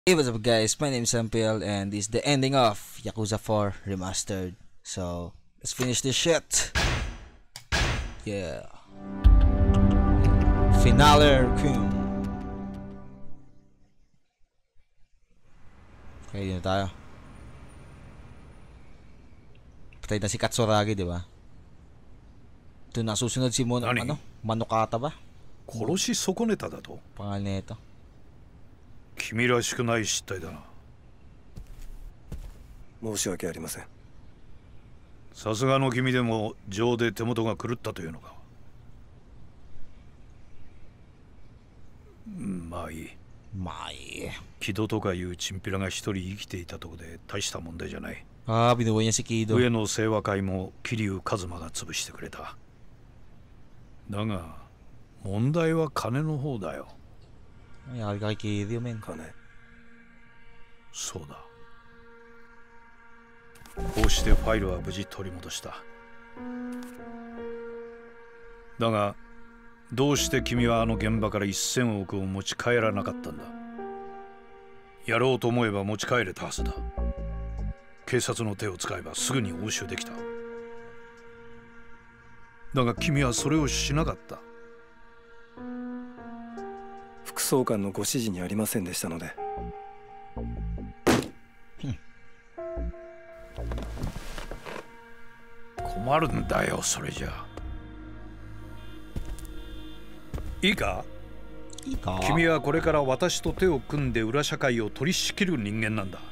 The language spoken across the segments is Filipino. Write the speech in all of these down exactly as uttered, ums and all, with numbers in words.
Hey, what's up guys, my name is M P L and this is the ending of Yakuza four Remastered. So, let's finish this shit. Yeah. Finale Requiem. Okay, yun na tayo. Patay na si Katsuragi, di ba? Ito na susunod si Mono, Nani? ano? Manukata ba? 殺し損ねただと Pangalan na ito. 君らしくない失態だな。 申し訳ありません。 さすがの君でも情で手元が狂ったというのか。うんまあいい。 まあいい。 木戸とかいうチンピラが一人生きていたとこで大した問題じゃない。 Ah, binubuhay niya si Kido. 上野清和会も桐生一馬が潰してくれた。だが問題は金の方だよ。 Ay, yakal ka kay Kido, men. 金。 そうだ。こうしてファイルは無事取り戻した。だがどうして君はあの現場からせんおくを持ち帰らなかったんだ。やろうと思えば持ち帰れたはずだ。警察の手を使えばすぐに押収できた。だが君はそれをしなかった。 副総監のご指示にありませんでしたので。 困るんだよそれじゃ。いいか？ いいか？ 君はこれから私と手を組んで裏社会を取り仕切る人間なんだ。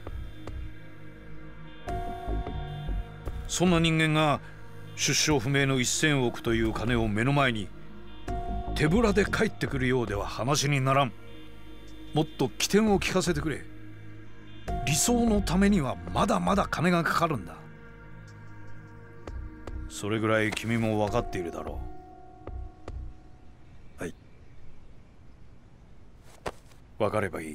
そんな人間が出生不明のせんおくという金を目の前に手ぶらで帰ってくるようでは話にならん。もっと起点を聞かせてくれ。理想のためにはまだまだ金がかかるんだ。それぐらい君も分かっているだろう。はい。 分かればいい。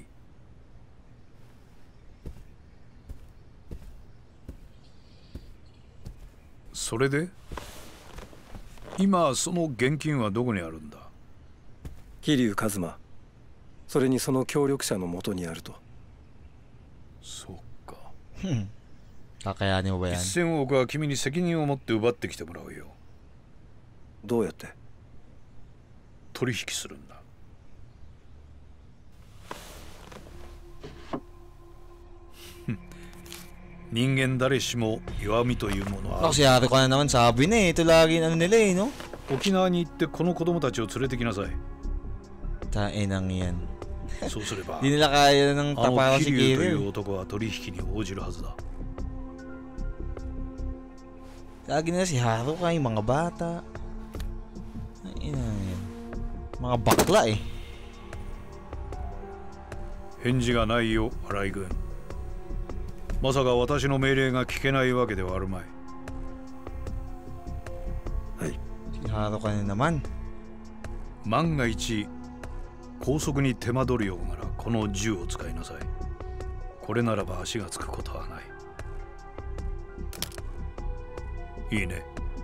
それで今その現金はどこにあるんだ。 桐生一馬、それにその協力者のもとにあると。 そうか。 Kakayanin mo ba yan? せんおくは君に責任を持って奪ってきてもらうよ。 どうやって？ 取引するんだ。人間誰しも弱みというものは。 Kasi yari ko na naman sabi na eh. Ito lagi ano nila eh, no? 沖縄に行ってこの子供たちを連れてきなさい。 Tain ang yan. そうすれば Di nila kaya ng あの tapako si 桐生という Kido. 男は取引に応じるはずだ。 Lagi nila si Haruka, yung mga bata. Ay, ina yan. Mga bakla eh. 返事がないよ、新井君。まさか私の命令が聞けないわけではあるまい。 はい。 Si Haruka na naman. 万が一拘束に手間取るようならこの銃を使いなさい。これならば足がつくことはない。いいね。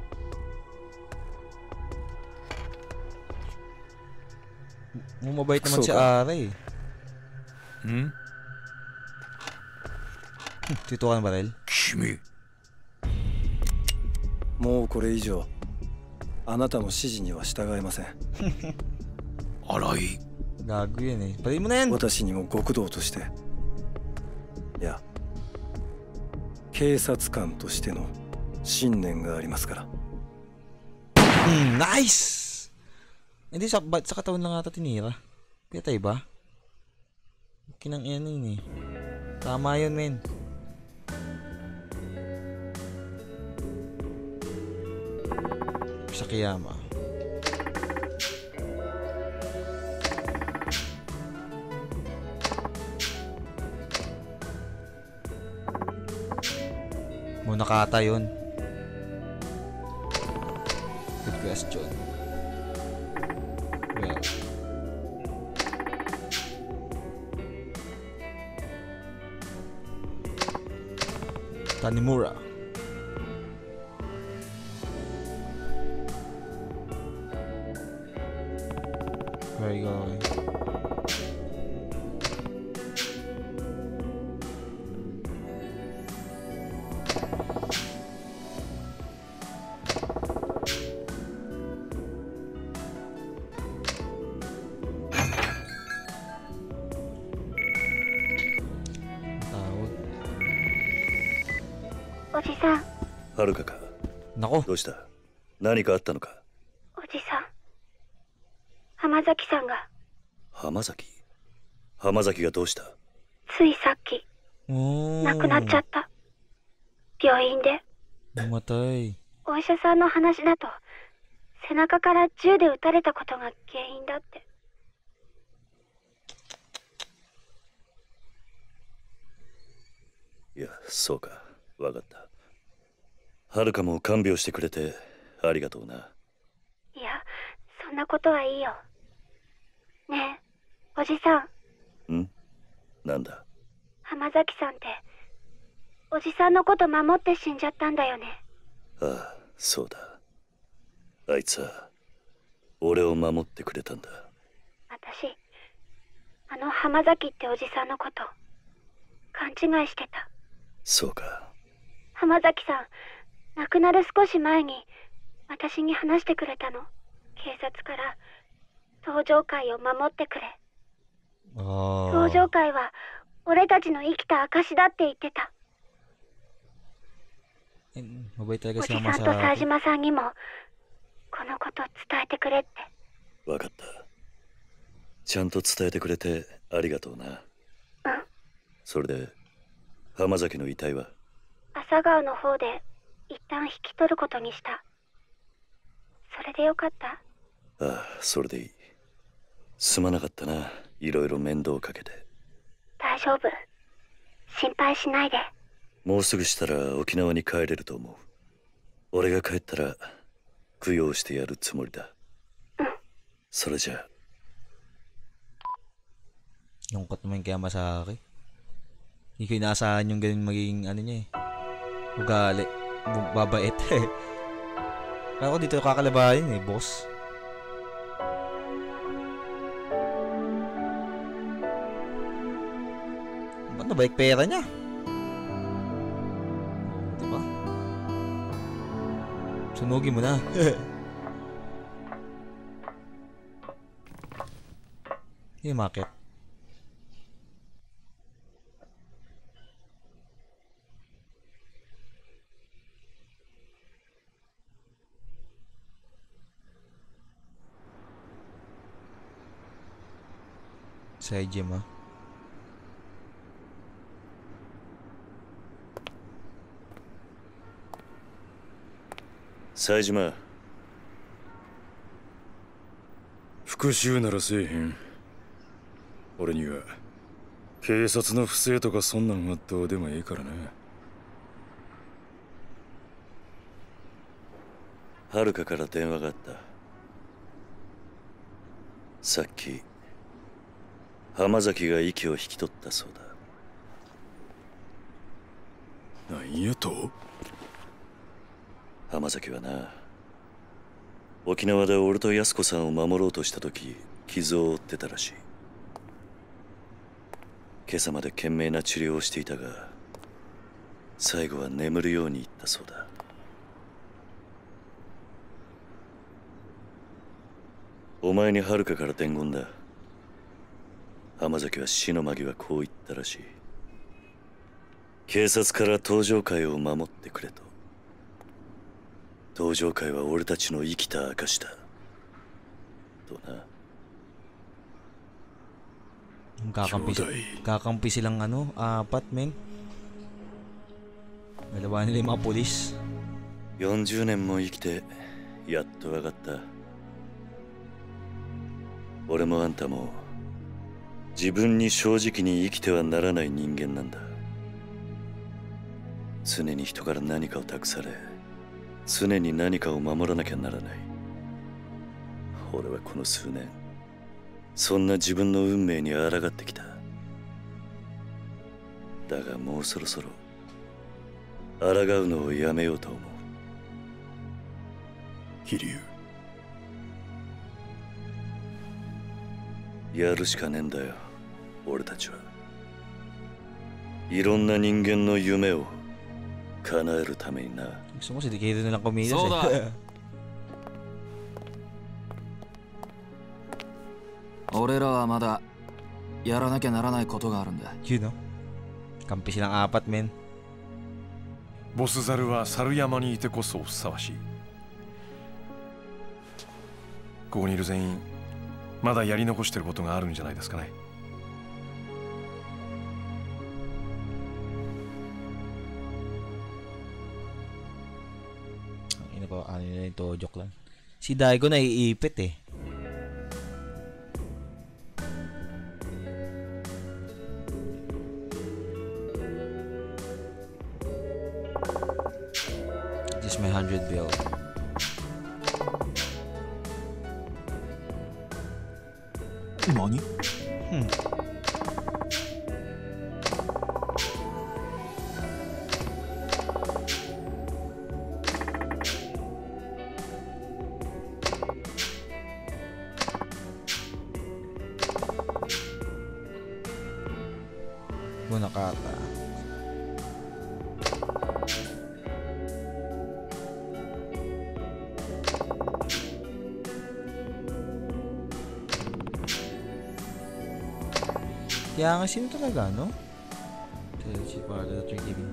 Mumabait naman si Ara eh. ん？ Tito ka ng baril? 君。 もうこれ以上あなたの指示には従えません。 新井。 Gago yan eh. Patayin mo na yan! 私にも極道として、いや警察官としての信念がありますから。 Hmm, nice! Hindi, sa, ba, sa katawan lang ata tinira. Pinatay ba? Kinang yan yun eh. Tama yun, men. Sakiyama. Muna kata yun. Good question. Well. Tanimura. Where are you going? おじさん。 はるかか。 Nako. どうした？何かあったのか？ おじさん。浜崎さんが。 浜崎？浜崎がどうした？ ついさっき Oh. 亡くなっちゃった。病院で。 Namatay. お医者さんの話だと背中から銃で撃たれたことが原因だって。 いや、そうか。わかった。はるかも看病してくれてありがとうな。 いや、そんなことはいいよ。ねえ、おじさん。 ん？なんだ？ 浜崎さんっておじさんのこと守って死んじゃったんだよね。 ああ、そうだ。あいつは俺を守ってくれたんだ。 私、あの浜崎っておじさんのこと勘違いしてた。 そうか。 浜崎さん、亡くなる少し前に私に話してくれたの。警察から登場会を守ってくれ。 Oh. 登場会は俺たちの生きた証だって言ってた。 Eh, mabait お talaga じ si さ Mama んと sa 冴 akin. 島さんにもこのこと伝えてくれって。 わかった。ちゃんと伝えてくれてありがとうな。 うん。 それで浜崎の遺体は？ 朝顔の方で一旦引き取ることにした。それでよかった？ ああ、それでいい。すまなかったな。いろいろ面倒かけて。 大丈夫。心配しないで。 もうすぐしたら沖縄に帰れると思う。俺が帰ったら供養してやるつもりだ。 うん。 それじゃあ。 Lungkot naman kaya Masaki. Hindi ko inaasahan yung ganun magiging ano niya eh. Ugali. Bu- Babait eh. Kaya ko dito kakalabahin eh, boss. Ba't nabaik pera niya? Oo, diba? Sunugin mo na. Yung market. Side gym ah. 冴島。 復讐ならせえへん。俺には警察の不正とかそんなんはどうでもええからな。 はるかから電話があった。さっき浜崎が息を引き取ったそうだ。 なんやと？ 浜崎はな、沖縄で俺と安子さんを守ろうとした時傷を負ってたらしい。今朝まで懸命な治療をしていたが、最後は眠るように言ったそうだ。お前にはるかから伝言だ。浜崎は死の間際こう言ったらしい。警察から登場会を守ってくれと。登場会は俺たちの生きた証だとな。 Kakampi, kakampi silang ano, apat men. Dalawa nila yung mga polis. よんじゅうねんも生きてやっと分かった。俺もあんたも自分に正直に生きてはならない人間なんだ。常に人から何かを託され、常に何かを守らなきゃならない。俺はこの数年そんな自分の運命に抗ってきた。だがもうそろそろ抗うのをやめようと思う。 飛龍。 やるしかねえんだよ、俺たちは。いろんな人間の夢を叶えるためにな。 Gusto mo si Dekedo na lang kumilos eh. 俺らはまだやらなきゃならないことがあるんだ。 Yun no? Kampi silang apat men. ボスザルは猿山にいてこそふさわしい。ここにいる全員まだやり残してることがあるんじゃないですかね。 Ano ko, ano yun ito, joke lang. Si Daigo naiipit eh. Just my hundred bill. Nani? Hmm. Bunakata. Kaya nga sino talaga, no? Si para that you're giving.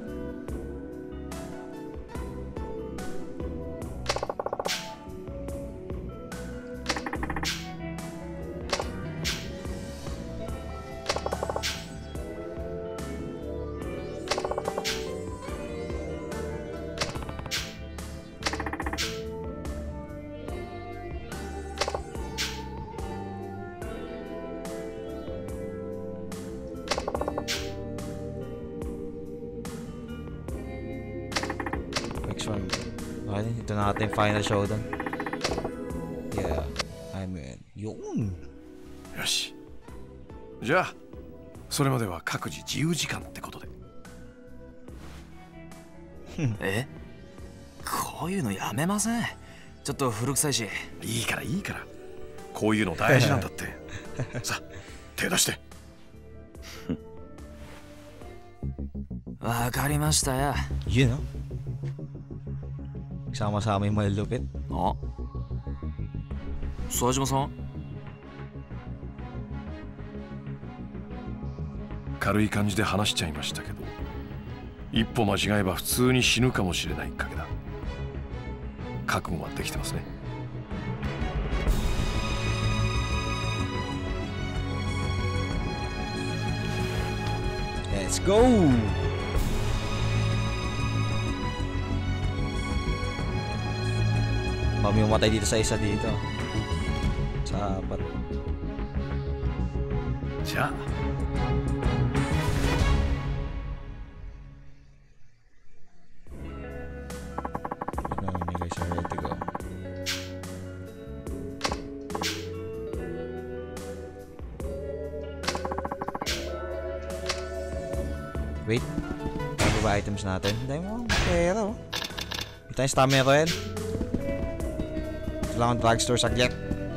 Okay, ito na natin yung final showdown. Yeah, I'm in. Yun! よし。じゃあそれまでは各自自由時間ってことで。 え？こういうのやめません？ちょっと古臭いし。 いいからいいから。こういうの大事なんだって。さあ、手出して。 わかりましたよ。 Yun, no? Sama-sama yung malulupit. あ、佐島さん？ 軽い感じで話しちゃいましたけど、一歩間違えば普通に死ぬかもしれない賭けだ。覚悟はできてますね。 Let's go! Mami umatay dito sa isa dito. Sa apat. じゃあ。 You guys are ready to go. Wait. Ano ba items natin? Dahil mo pera oh. May tayong stamina ko yan. Lang ang drugstore saglit.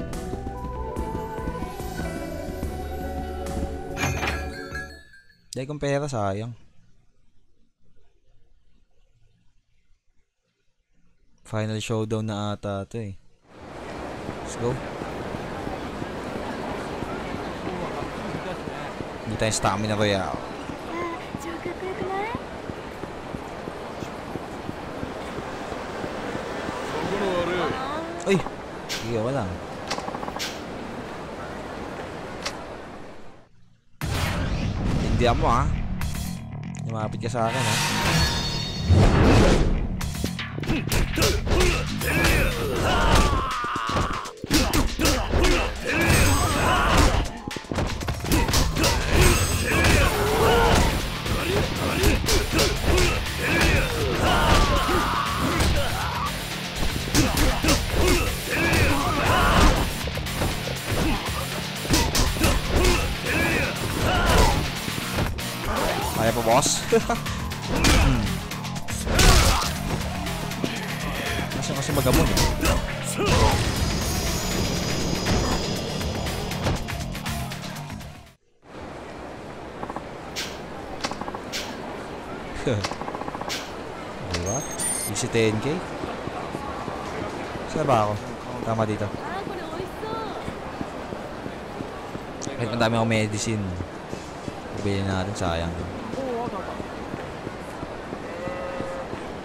Dahil kong pera sayang. Final showdown na ata ito eh. Let's go. Hindi tayong stamina ko ya. Uy! Sige, wala. Hindi mo ha. Lumapit ka sa akin ha. Kaya pa boss? hmm. Kasi kasi magamon eh. Diba? Easy ten K? Saan ba ako? Tama dito. Kahit madami akong medicine. Bilhin natin, sayang.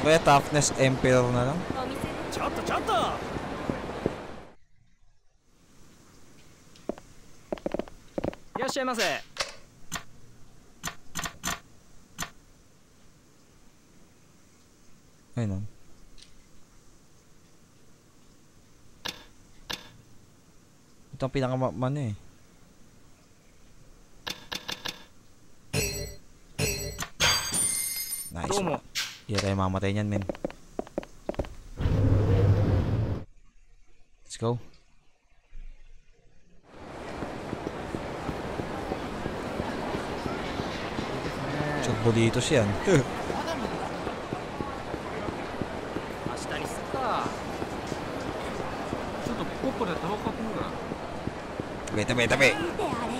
Kaya toughness emperor na lang. ちょっとちょっと いらっしゃいませ。 Ayun o. Ito ang pinakamano eh. Nice. どうも。 Hindi tayo mamatay niyan, men. Let's go. Chogbolitos yan. 明日にすっか。ちょっとポッポでタバコ買ってくるから。 Tabi, tabi, tabi. マ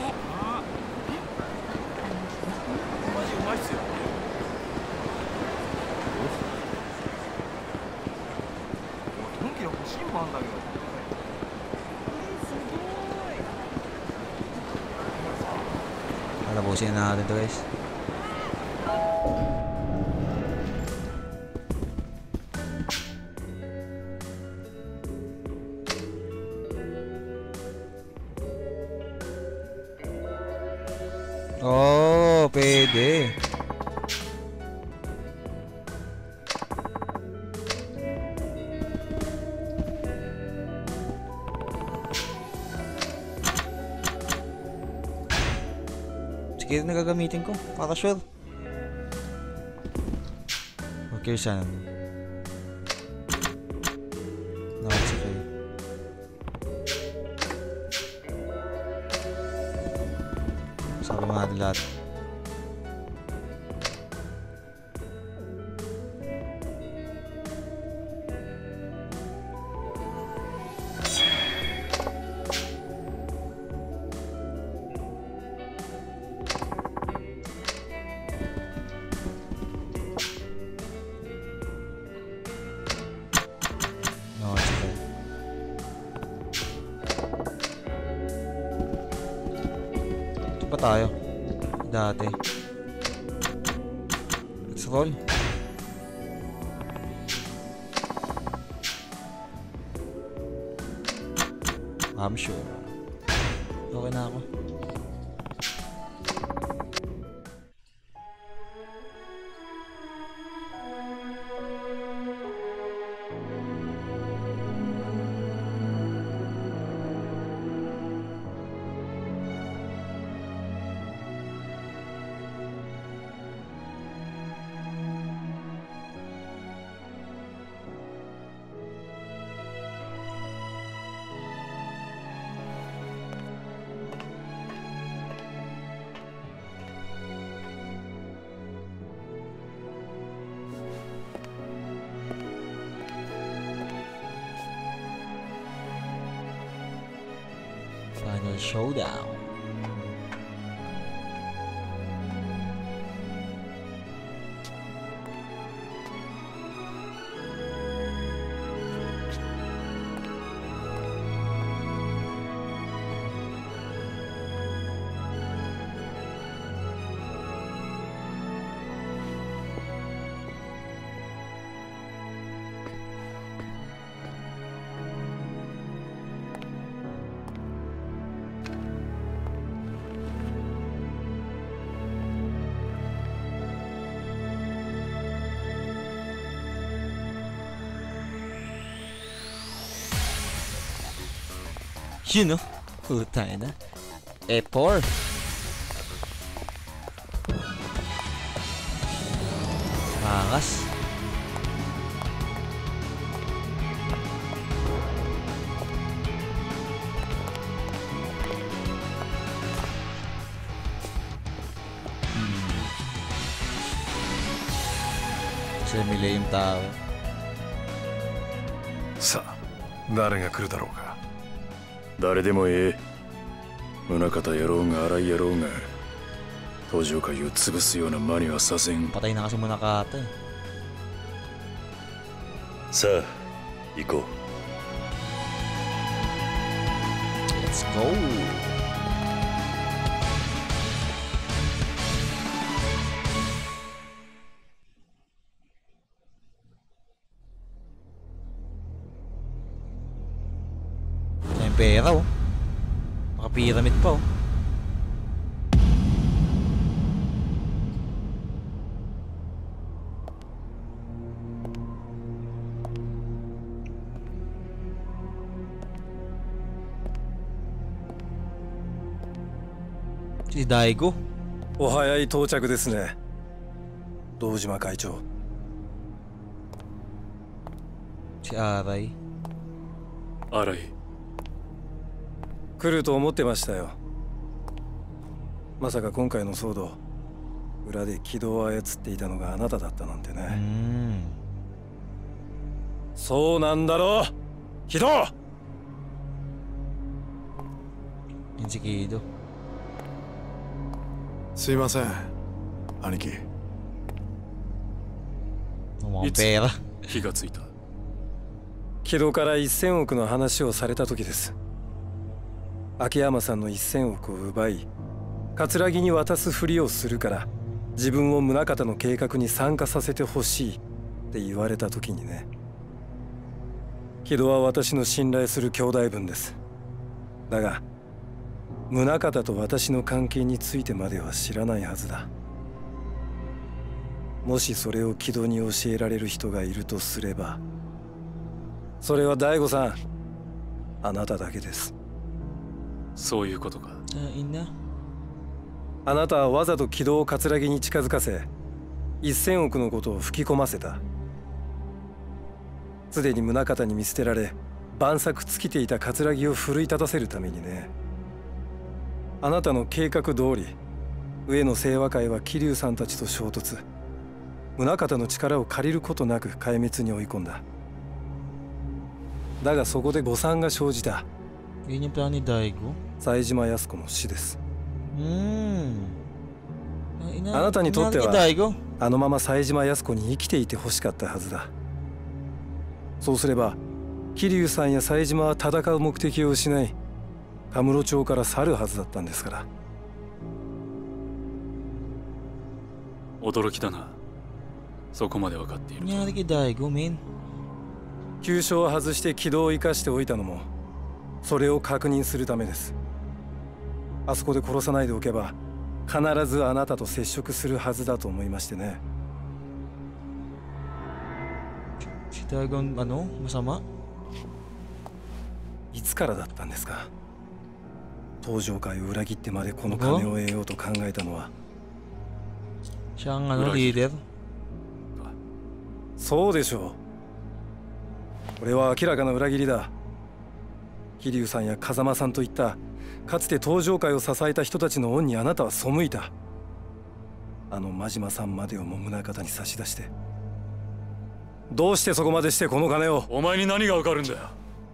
ジうまいっすよ。本気で欲しいもんあんだけど。 Tatapusin na natin to, guys. Oh, pwede. Sige, nagagamitin ko. Para sure. Okay, saan? Nakasakay. Sabi mga natin lahat. Nakasakay. Ito pa tayo. Dati. Let's roll. I'm sure. Okay na ako. Final showdown. Yun no? Putay na. E four. Angas. Hmm. Semile yung tao. さあ誰が来るだろうか。誰でもええ。宗方やろうが荒井やろうが登場界を潰すような間にはさせん。 Patay na kasi muna kata eh. さあ行こう。 Let's go. pera oh. Naka-pyramid pa oh. Si Daigo. お早い到着ですね。堂島会長。 Si Aray. 新井、 来ると思ってましたよ。まさか今回の騒動、裏で軌道を操っていたのがあなただったなんてうね。 ん. そうなんだろう、軌道。 Yun si Kido. すいません兄貴。 Mukhang pera. 火がついた。 軌道からせんおくの話をされた時です。秋山さんのせんおくを奪い、桂木に渡すふりをするから自分を宗像の計画に参加させてほしいって言われた時にね。軌道は私の信頼する兄弟分です。だが宗像と私の関係についてまでは知らないはずだ。もしそれを軌道に教えられる人がいるとすれば、それは大悟さん、あなただけです。 そういうことか。 Tain na. あなたはわざと軌道を桂木に近づかせ、せんおくのことを吹き込ませた。すでに宗像に見捨てられ万策尽きていた桂木を奮い立たせるためにね。あなたの計画通り、上野清和会は桐生さんたちと衝突、宗像の力を借りることなく壊滅に追い込んだ。だがそこで誤算が生じた。 Yun yung plano ni Daigo. 冴島靖子の死です。 Hmm. Ay, ina- あなたにとっては Inaan kay Daigo. あのまま冴島靖子に生きていてほしかったはずだ。そうすれば桐生さんや冴島は戦う目的を失い、カムロ町から去るはずだったんですから。 驚きだな。そこまで分かっていると。 Nangyari kay Daigo, men. 急所を外して軌道を生かしておいたのもそれを確認するためです。あそこで殺さないでおけば必ずあなたと接触するはずだと思いましてね。 Si Daigo, ano? Masama? いつからだったんですか。東上会を裏切ってまでこの金を得ようと考えたのは。 Siya ang ano, Uragi. leader. そうでしょう。これは明らかな裏切りだ。桐生さんや風間さんといったかつて東上会を支えた人たちの恩にあなたは背いた。あの真島さんまでをも宗像に差し出して、どうしてそこまでしてこの金を。 お前に何が分かるんだよ。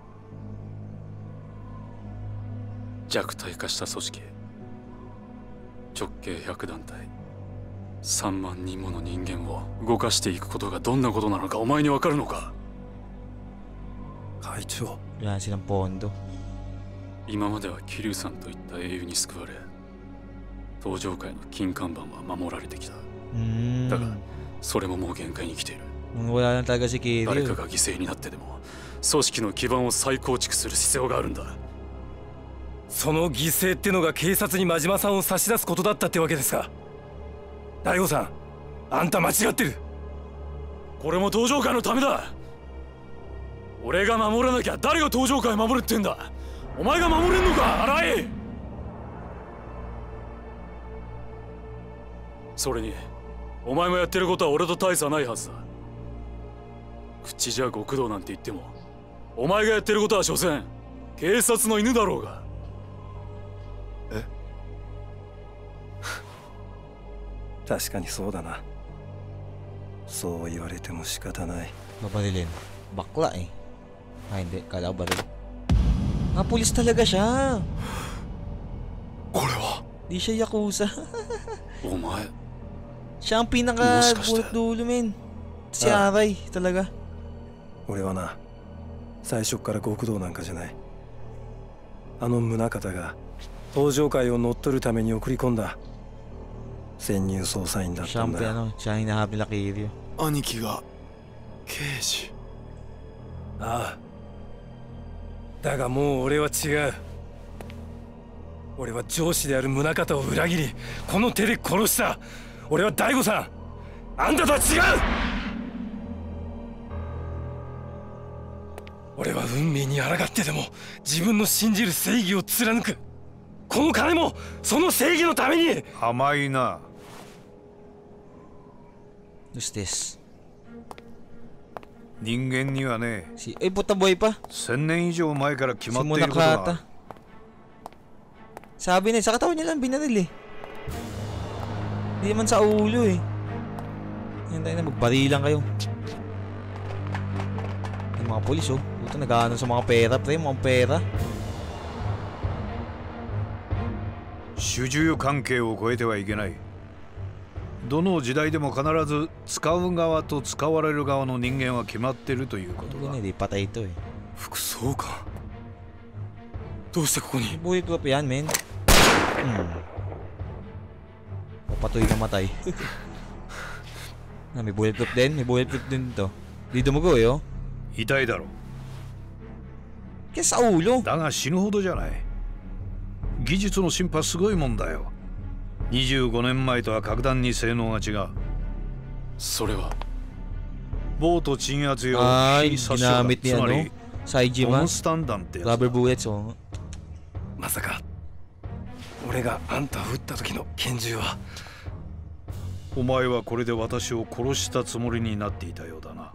弱体化した組織、直径ひゃくだんたい、さんまんにんもの人間を動かしていくことがどんなことなのかお前に分かるのか。 会長、 Wala silang pondo. 今までは桐生さんといった英雄に救われ、東上界の金看板は守られてきた。 Hmm. だがそれももう限界に来ている。 Wala na talaga si 誰か Kiryu. が犠牲になってでも組織の基盤を再構築する必要があるんだ。 その犠牲ってのが警察に真島さんを差し出すことだったってわけですか。大悟さん、あんた間違ってる。 これも東上界のためだ。俺が守らなきゃ誰が東上界を守るってんだ。お前が守れんのか、荒井。それにお前もやってることは俺と大差ないはずだ。口じゃ極道なんて言ってもお前がやってることは所詮警察の犬だろうが。 え確かにそうだな。そう言われても仕方ない。 Babarilin. Bakla eh. Ah, hindi. Kala ko baril. Ah, pulis talaga siya. これは Di siya Yakuza. お前 Siya ang pinaka Muskasta. bullet dulo, men. Si Ah. Aray, talaga. 俺はな、最初から極道なんかじゃない。あの宗像が東上界を乗っ取るために送り込んだ潜入捜査員だっ Siya たん ang だよ。 ano, siya ang hinahanap nila Kiryu. 兄貴が刑事。 ああ、 だがもう俺は違う。俺は上司である宗像を裏切り、この手で殺した。俺は大悟さん、あんたとは違う。俺は運命に抗ってでも自分の信じる正義を貫く。この金もその正義のために。 甘いな。 Who's this? 人間にはね、 Si... Ay, puta boy pa. 千年以上前から決ま Si っていることがある。 Munakata. Sabi na, sa katawan niya lang binaril eh. Hindi naman sa ulo eh. Yan tayo na, magbari lang kayo. Yung mga polis oh. Puta, nag-ano sa mga pera pre, mga pera. 主従関係を超えてはいけない。どの時代でも必ず使う側と使われる側の人間は決まってるということだ。 Hindi patay ito eh. 副総監、どうしてここに。 Buhay ko pa yan, men. Hmm. Papatoy na matay. Ah, may bulletproof din, may bulletproof din to. Di dumugo eh, oh. 痛いだろう。 Kaya sa ulo. だが死ぬほどじゃない。技術の進歩はすごいもんだよ。にじゅうごねんまえとは格段に性能が違う。 それはボート鎮圧用 Ay, 非殺傷弾、 ginamit ni つま ano, り Saiji コン ba? スタン弾ってやつ Rubber だ。 bullets, oh. まさか俺があんたを撃った時の拳銃は。 お前はこれで私を殺したつもりになっていたようだな。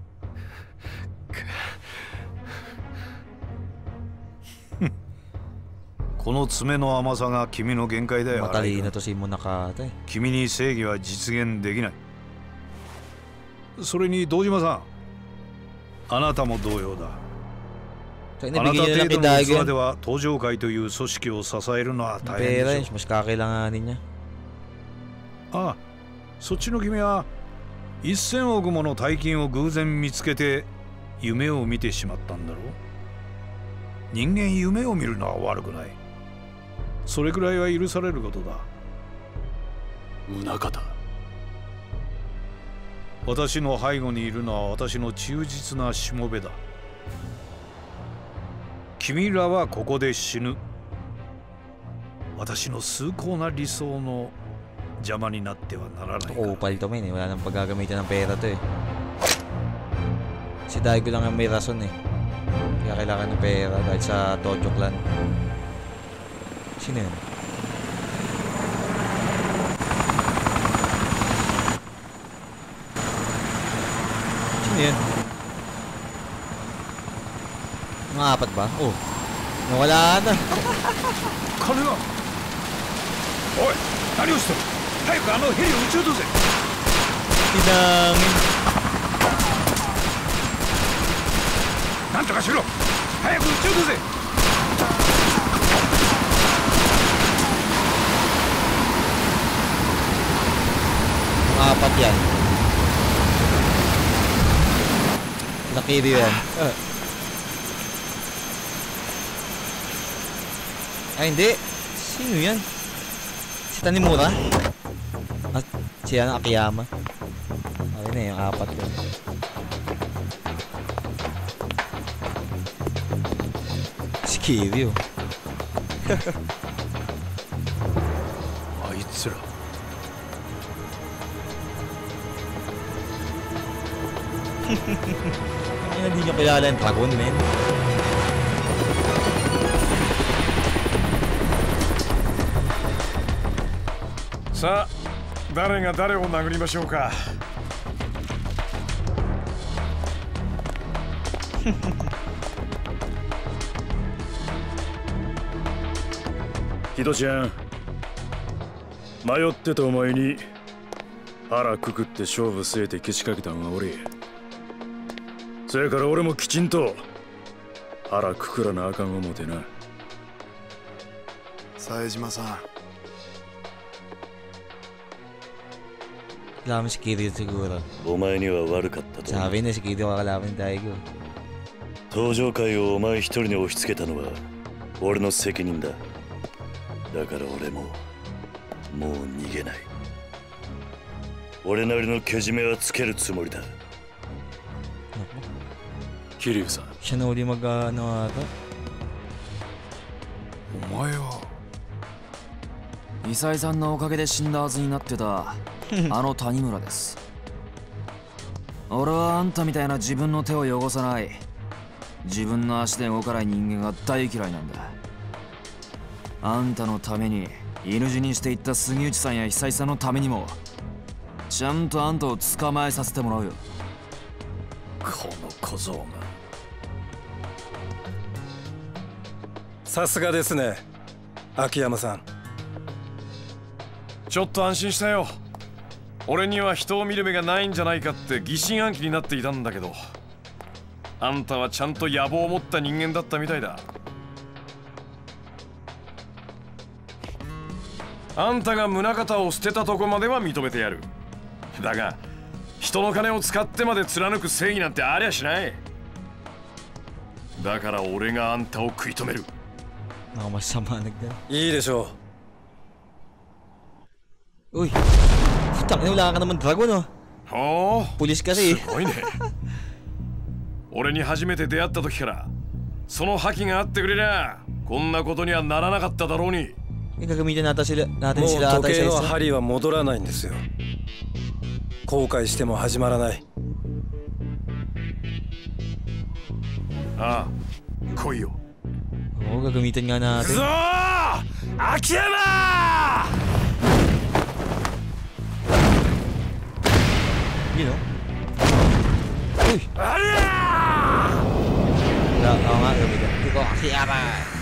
この爪の甘さが君の限界だよ。 Matalino to si Munakata eh. 君に正義は実現できない。それに堂島さん、あなたも同様だ。 So, あなた inabigyan niya lang 程 kay 度の器 Dagon. では登場会という組織を支えるのは Ang 大変 pera で yun, しょう。 mas kakailanganin niya. ああ、そっちの君はせんおくもの大金を偶然見つけて夢を見てしまったんだろう。人間夢を見るのは悪くない。それくらいは許されることだ。 宗像。 私の背後にいるのは私の忠実なしもべだ。君らはここで死ぬ。私の崇高な理想の邪魔になってはならないから。 Kupal to, men eh. Wala nang paggagamitan ng pera to eh. Si Daigo lang ang may rason eh. Kaya kailangan ng pera dahil sa Tojo Clan. Sino yun? Sino yun? Mga apat ba? Oh. Nawala na. 金が。おい、何をしてる。早くあのヘリを撃ち落とせ。 Tinangin. なんとかしろ。早く撃ち落とせ。 Apat yan. Nakiri yan. Ah. Ay, hindi. Sino yan? Si Tanimura? At siya na Akiyama. Ayun na yung apat yun. Si Kiryu. あいつら。 Ay, hindi nyo kilala yung dragon, men. Sa, 誰が誰を殴りましょうか。 ヒドちゃん、迷ってたお前に腹くくって勝負据えてけしかけたんは俺。そやから俺もきちんと腹くくらなあかん思てな。 冴島さん。 Kailangan si Kiryu siguro. お前には悪かったと思う。 Sabi na si Kiryu kakalaban ni Daigo. 登場会をお前一人に押し付けたのは俺の責任だ。だから俺ももう逃げない。俺なりのけじめはつけるつもりだ。 桐生さん、 Siya na uli mag ano ata. 前はイサイさんのおかげで死んだはずになってたあの谷村です。俺はあんたみたいな自分の手を汚さない、自分の足で動かない人間が大嫌いなんだ。あんたのために犬死にしていった杉内さんや久井さんのためにもちゃんとあんたを捕まえさせてもらうよ。 この小僧が。 さすがですね、秋山さん。 ちょっと安心したよ。俺には人を見る目がないんじゃないかって疑心暗鬼になっていたんだけど、あんたはちゃんと野望を持った人間だったみたいだ。あんたが宗像を捨てたとこまでは認めてやる。だが人の金を使ってまで貫く正義なんてありゃしない。だから俺があんたを食い止める。 Nakamasama nagdala. いいでしょう。 Uy! Putang ina, wala ka naman dragon oh. ほう、 Pulis kasi. すごいね。俺に初めて出会った時からその覇気があってくれりゃこんなことにはならなかっただろうに。 Eh, gagamitin natin sila, natin もう sila 時 atay 計 sa の isa. 針は戻らないんですよ。後悔しても始まらない。 ああ、来いよ。 Oo, gagamitin nga natin. ぞー、秋山 Yun oh. Uy! Wala, oo nga, gamitin. Ikaw, Akiyama!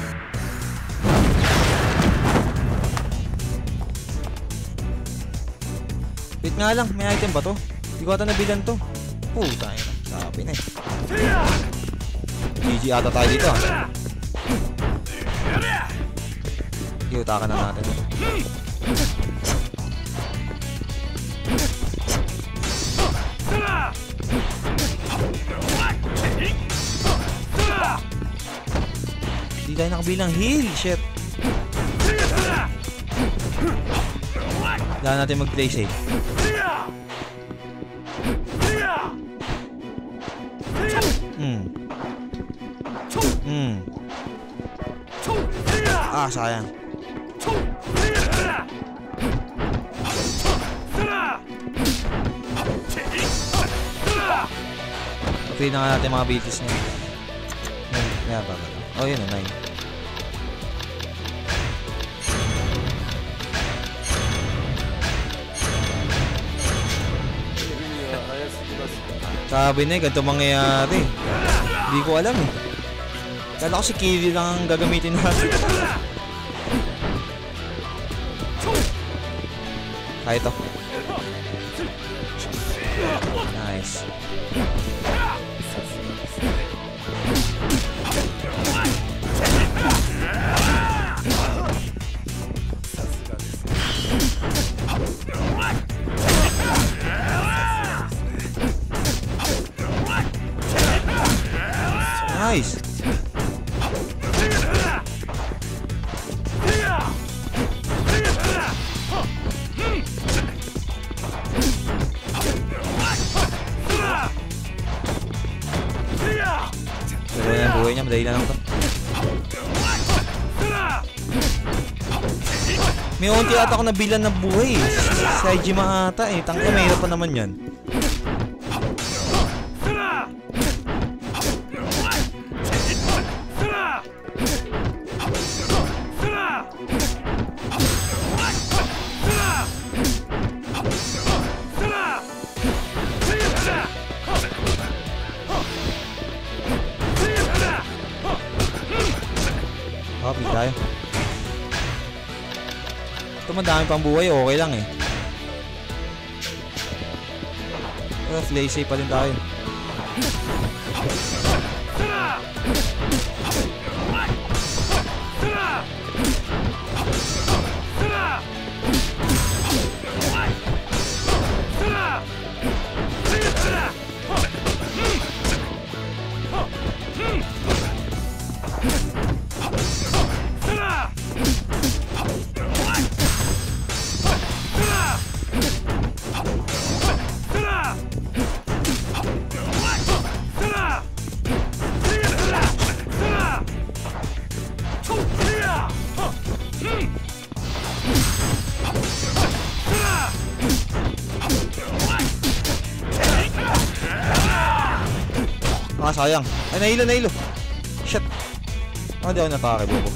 Wait nga lang, may item ba to? Hindi ko ata nabilan to. Puta yun, sabi na eh. G G ata tayo dito ah. Iutakan na natin. Hindi tayo nakabilang heal, shit. Kailangan natin mag-play safe. Hmm. Hmm. Ah, sayang. Upgrade na nga natin mga abilities niya. Kaya ba ba? Oh, yun o, nine. Sabi na eh, ganito mangyayari. Hindi ko alam eh. Kala ko si Kiri lang ang gagamitin natin. Kaya ito. Nice. Nice. Pero yung buhay niya, madali na lang to. May unti ata ako nabilan na buhay eh. Sa Ijima ata eh. Tangka, mahirap pa naman yan. Copy tayo. Ito madami pang buhay, okay lang eh. Pero play safe pa din tayo. sayang. Ay, nahilo, nahilo. Shit. Ah, di ako natake, bobo.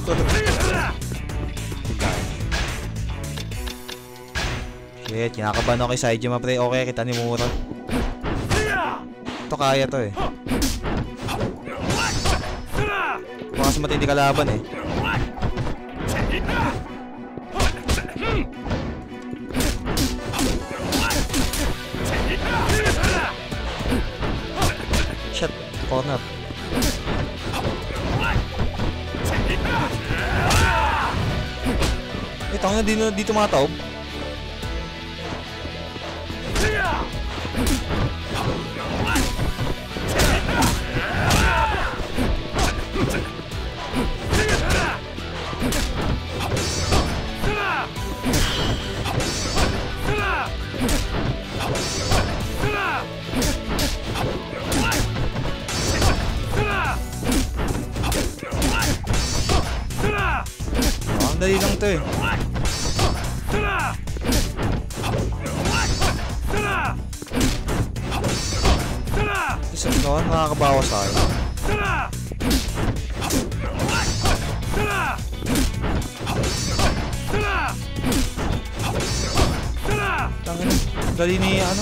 Shit, kinakabahan ako kay Saijima, pre. Okay, kita ni Mura. Ito kaya to eh. Baka sa matindi kalaban eh. Shit, corner. Eh, tangina, di na dito mataob. Ang dali lang to eh. Isang naman nakakabawas tayo. Tangin, dali ni ano?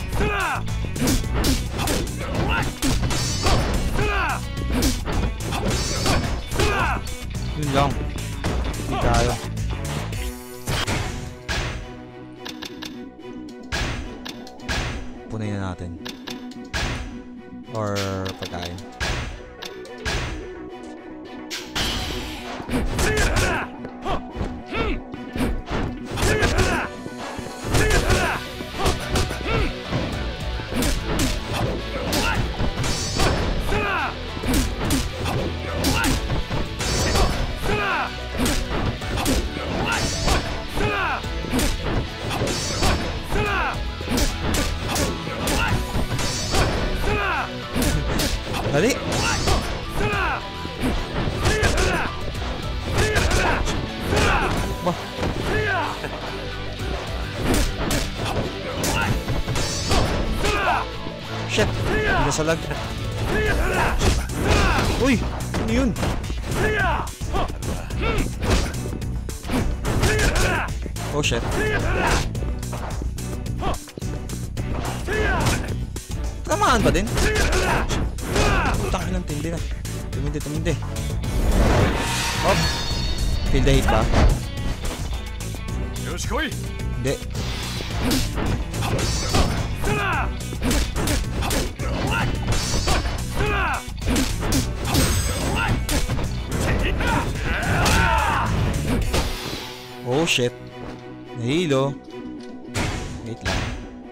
Yun lang. Hindi tayo. Punayin na natin. Or pagkain. Dali! Bah! Shit! Hindi na salag. Uy! Ano yun? Oh shit. Tamaan ba din? Tangin ng tindi na. Tumindi, tumindi. Hop. Feel the hit ba? Hindi. Oh shit. Nahilo. Wait lang.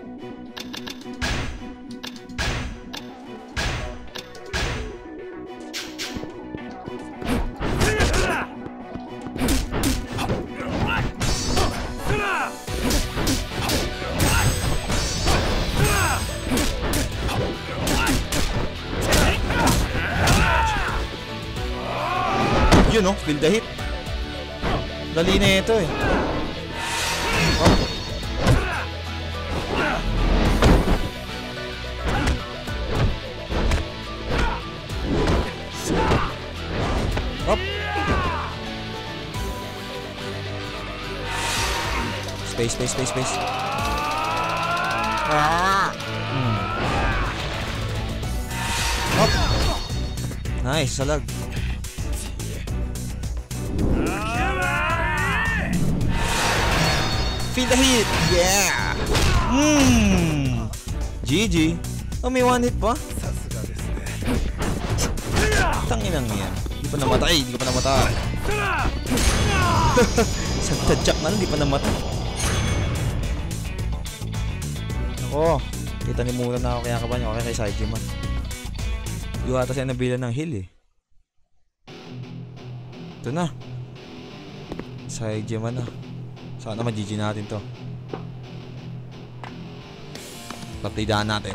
Yun oh, feel the hit. Dali na ito eh. Oh. Up. Space, space, space, space. Ah. Hmm. Up. Nice, salag. Feel the hit! Yeah! Mmm! G G! Oh, may one hit pa? Tanginang yan. Di pa namatay! Di pa namatay! Sa tadyak na, di pa namatay. Ako, kita ni Mura na ako kaya kaban niya. Okay kay Saijima. Yung ata siya nabila ng heal eh. Ito na. Saijima na. Sana ma-G G natin to. Paplidahan natin.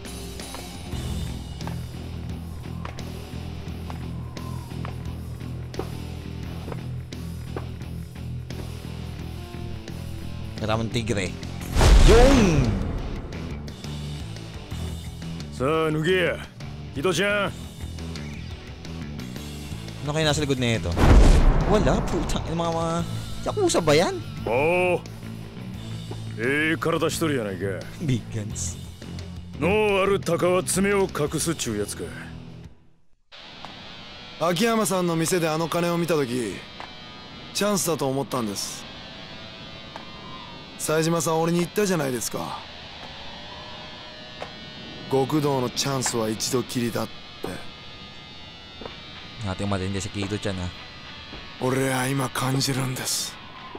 Karamang tigre. Yung! さあ脱げや Hito chan. Ano kayo nasa likod na ito? Wala, putang ina mga mga... Yakuza ba yan? Oh. Eh, karada shitoru ya nai ka. Big guns. No aru taka wa tsume o kakusuっちゅうやつか。 秋山さんの店であの金を見た時チャンスだと思ったんです。冴島さん俺に言ったじゃないですか。極道のチャンスは一度きりだって。 Nating matindi si Kido chan ha. 俺は今感じるんです。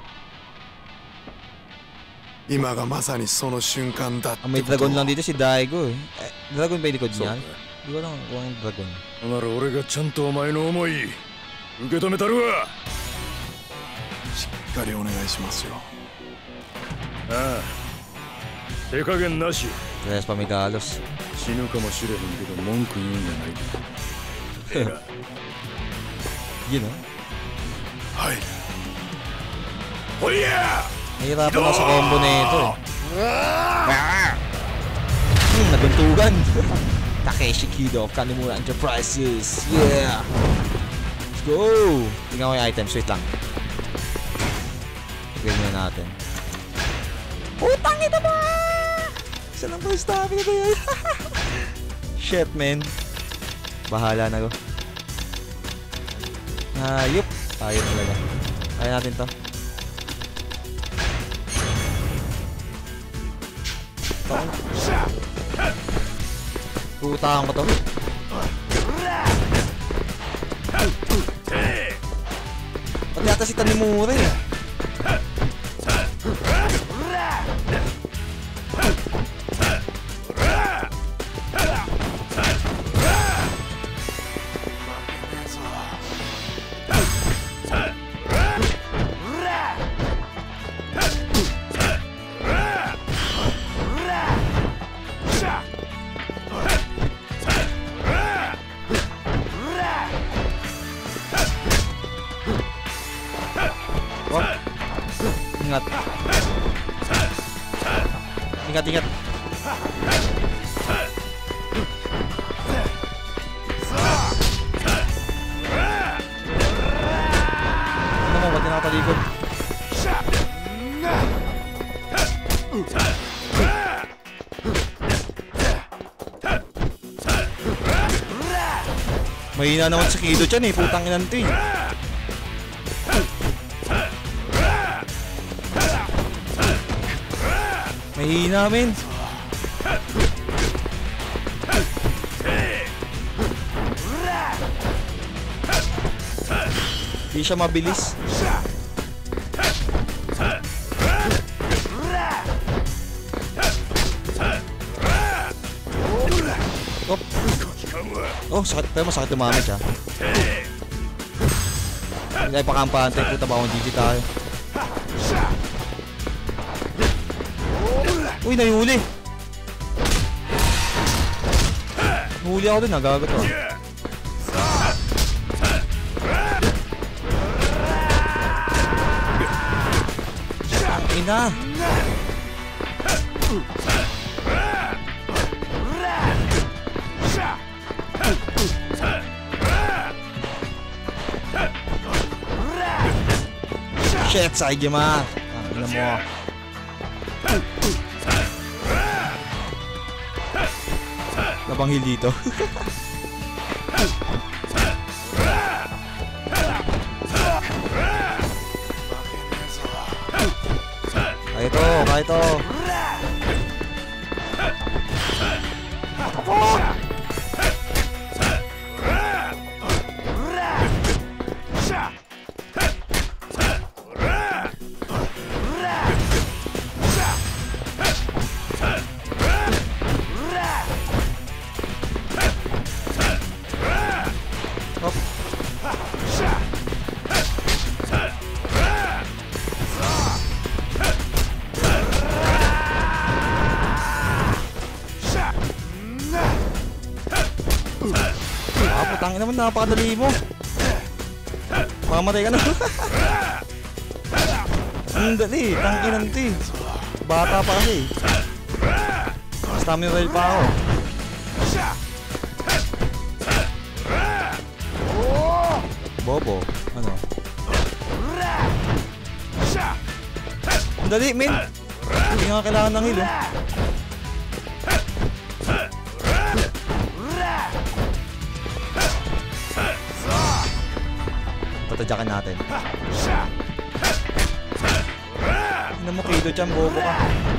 今がまさにその瞬間だって。 Ang may dragon lang dito si Daigo eh. eh dragon ba yung likod niyan? Di ko lang kung ang dragon. なら俺がちゃんとお前の思い受け止めたるわ。 しっかりお願いしますよ。 ああ、手加減なし。 Tres pamigalos. 死ぬかもしれへんけど文句言うんじゃない。 Yun oh. はい。 おいや。 Nahirapan ako sa combo na ito eh. Hmm, naguntugan. Takeshi Kido of Kanimura Enterprises. Yeah! Let's go! Tingnan ko yung items. Wait lang. Tignan muna natin. Putang ito ba? Isa lang ba yung stamina ba yun? Shit, man. Bahala na ko. Hayop. Hayop talaga. Kaya natin to. Putahan ko to. Pati yata si Tanimura eh. Ingat. Ingat, ingat. Ano mo, ba't nakatalikod? Mahina naman si Kido dyan eh, putang inanto eh. Mahina men. Di siya mabilis. Oh, oh sakit. Pero masakit umamit siya. Hindi ay pakampante. Puta ba akong G G tayo. Uy, nahuli. Nahuli ako dun, nagagat ako. Ang ina. Shit, Saigima. Ang ina mo. Nabanghil dito. Kaya ito, kaya ito. Tangin naman, napakadali mo. Mamatay ka na. Ang dali, tangin nanti. Bata pa kasi. Stamina rail pa ako. Bobo. Ano? Dali, men! Hindi nga kailangan ng hilo. Tatadyakan natin. Ano mo, Kido Chan? Bobo ka.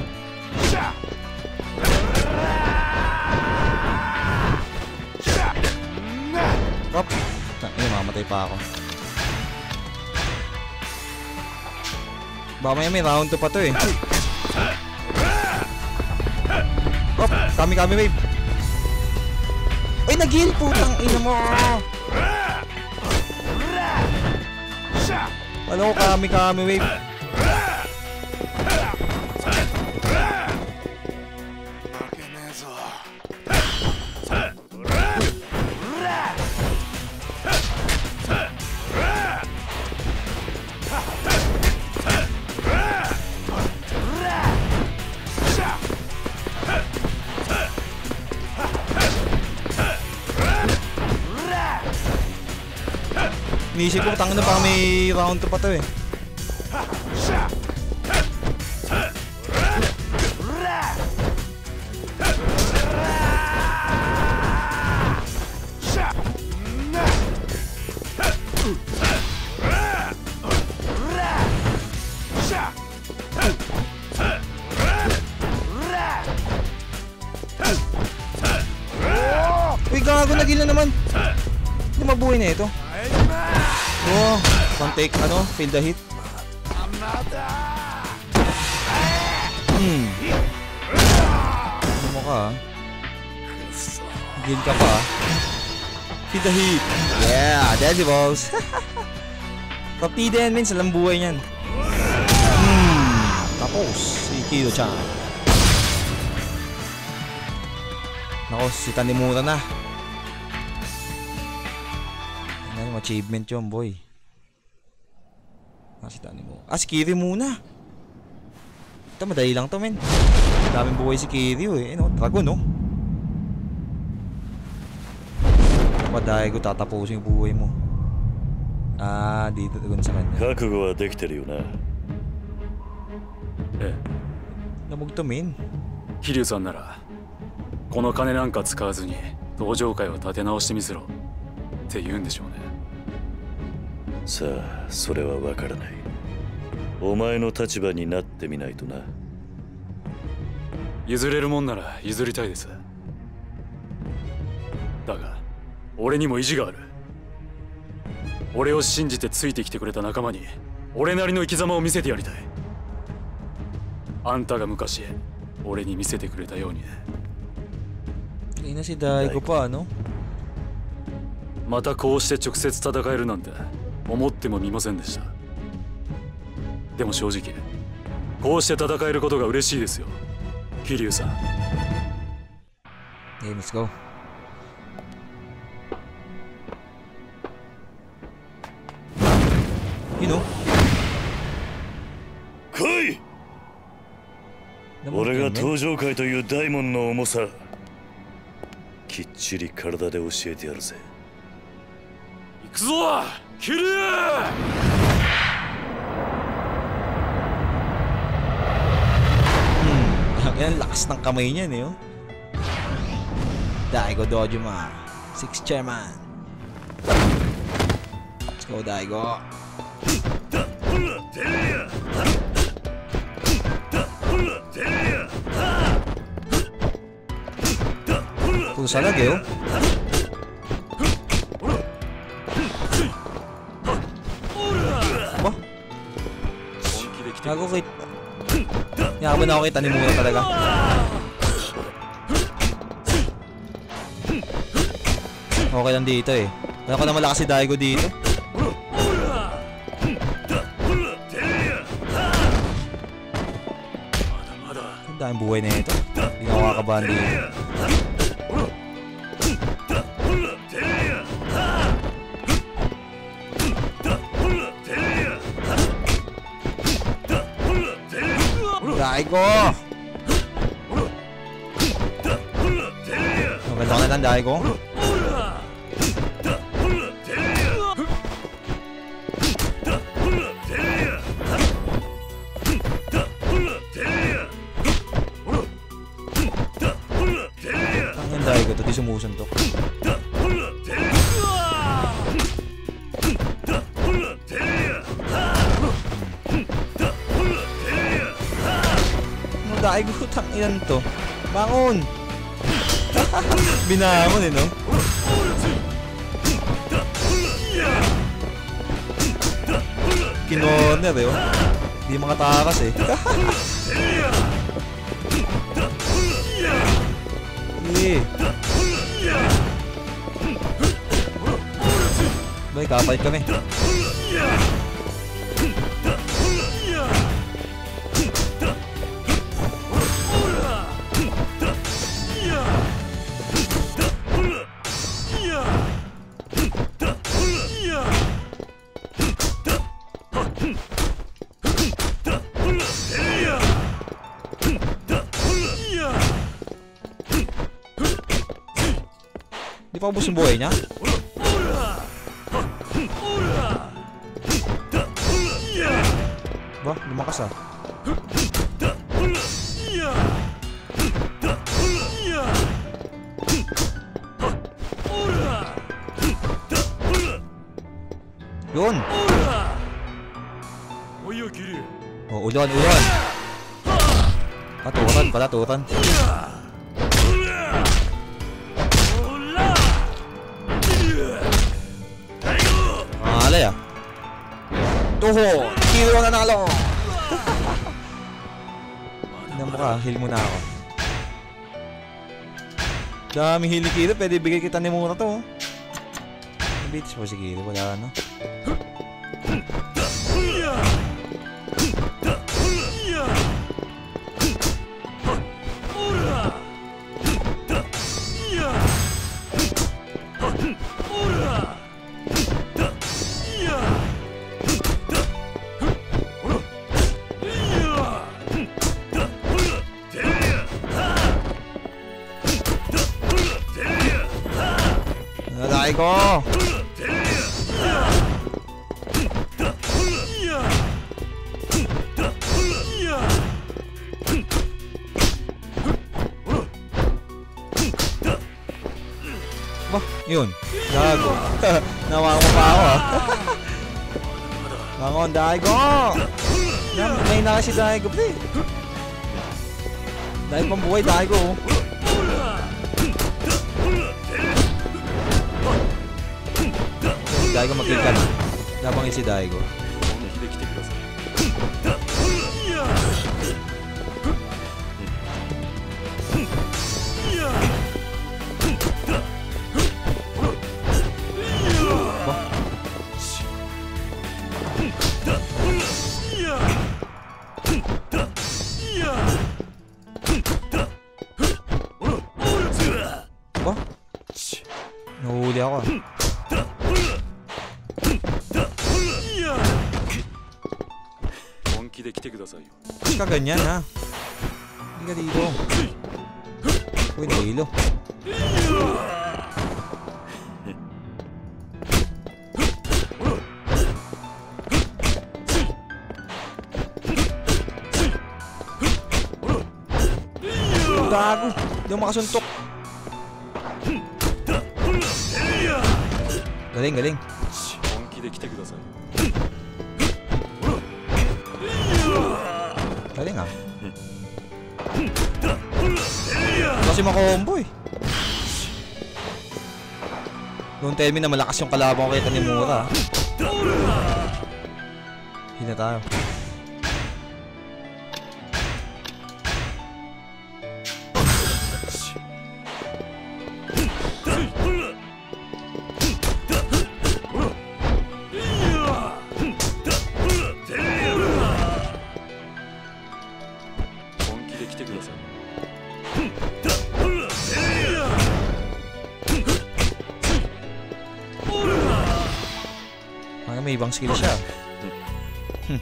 Kop! Ay, mamatay pa ako. Baka maya may round two pa to eh. Kop! Kami kami wave. Ay, nag-heal! Putang ina mo! Alam ko, kami kami wave. Inisip ko, tangin na baka may round two pa to eh. Uy, gago, nagil na naman. Hindi mabuhay na ito. Oh, one take, ano, fail the hit. Hmm. Ano mo ka, ha? Gil ka pa, ha? Fail the hit. Yeah, deadly balls. Partida yan, men, sa lambuhay niyan. Hmm. Tapos, si Kido Chan. Nako, si Tanimura na. Ano, achievement yun, boy. Ah, si Tanimura. Ah, si Kiryu muna. Ito, madali lang to, men. Daming buhay si Kiryu, eh. Ano, dragon, no? Padahay ko, tatapusin yung buhay mo. Ah, dito, dragon sa kanya. 覚悟はできてるよな。 ええ。 Lamog to, men. 桐生さんならこの金なんか使わずに道場会を立て直してみせろって言うんでしょうね。 さあ、それはわからない。お前の立場になってみないとな。 譲れるもんなら譲りたいです。だが俺にも意地がある。俺を信じてついてきてくれた仲間に俺なりの生き様を見せてやりたい。あんたが昔俺に見せてくれたようにね。 Hindi na si Daigo pa, ano? またこうして直接戦えるなんて思ってもみませんでした。でも正直こうして戦えることが嬉しいですよ、桐生さん。 Okay, let's go. You know? 来い！俺が登場界という大門の重さきっちり体で教えてやるぜ。 行くぞ桐生。 Hmm, yan lakas ng kamay niya, eh, oh. Daigo Dojima, six chairman. Let's go, Daigo. Pusa lagi, oh. Ba? Gago kit. Yaman na ako kita ni Mura talaga. Okay lang dito eh. Kaya ko na malakas si Daigo dito. Ang daming buhay na ito. Hindi na ako kakabahan dito. Daigo! Maganda ka na lang, Daigo. Daigo, tang ilan to. Bangon! Binamon eh, no? Kinorner eh, oh. Hindi makatakas eh. Eh. Bay, kapait kami. Di pa ubos yung buhay niya? Ba, lumakas ah. Yun! Oh, ulan, ulan! Paturan pala, turan. Alay ah. Toho! Hero na nanalo! Tignan mo ka, heal muna ako. Dami heal ni Kiro, pwede bigay kita ni Mura to. Beats mo si Kiro, wala ano. Naday ko! Bah, yun. Gago. Nawa mo pa ako ah. Bangon, Daigo! Yan, may na kasi Daigo, pre. Dahil pang buhay, Daigo. Daigo, mag-kill ka na. Labangin si Daigo. Ba? Nahuli ako ah. Hindi ka ganyan ha. Hindi ka dito. Uy, nahilo. Gago. Hindi ako makasuntok. Galing, galing. Galing ah. Kasi makombo eh. Don't tell me na malakas yung kalaban ko kay Tanimura. Hina tayo. May ibang skill siya. Hmm.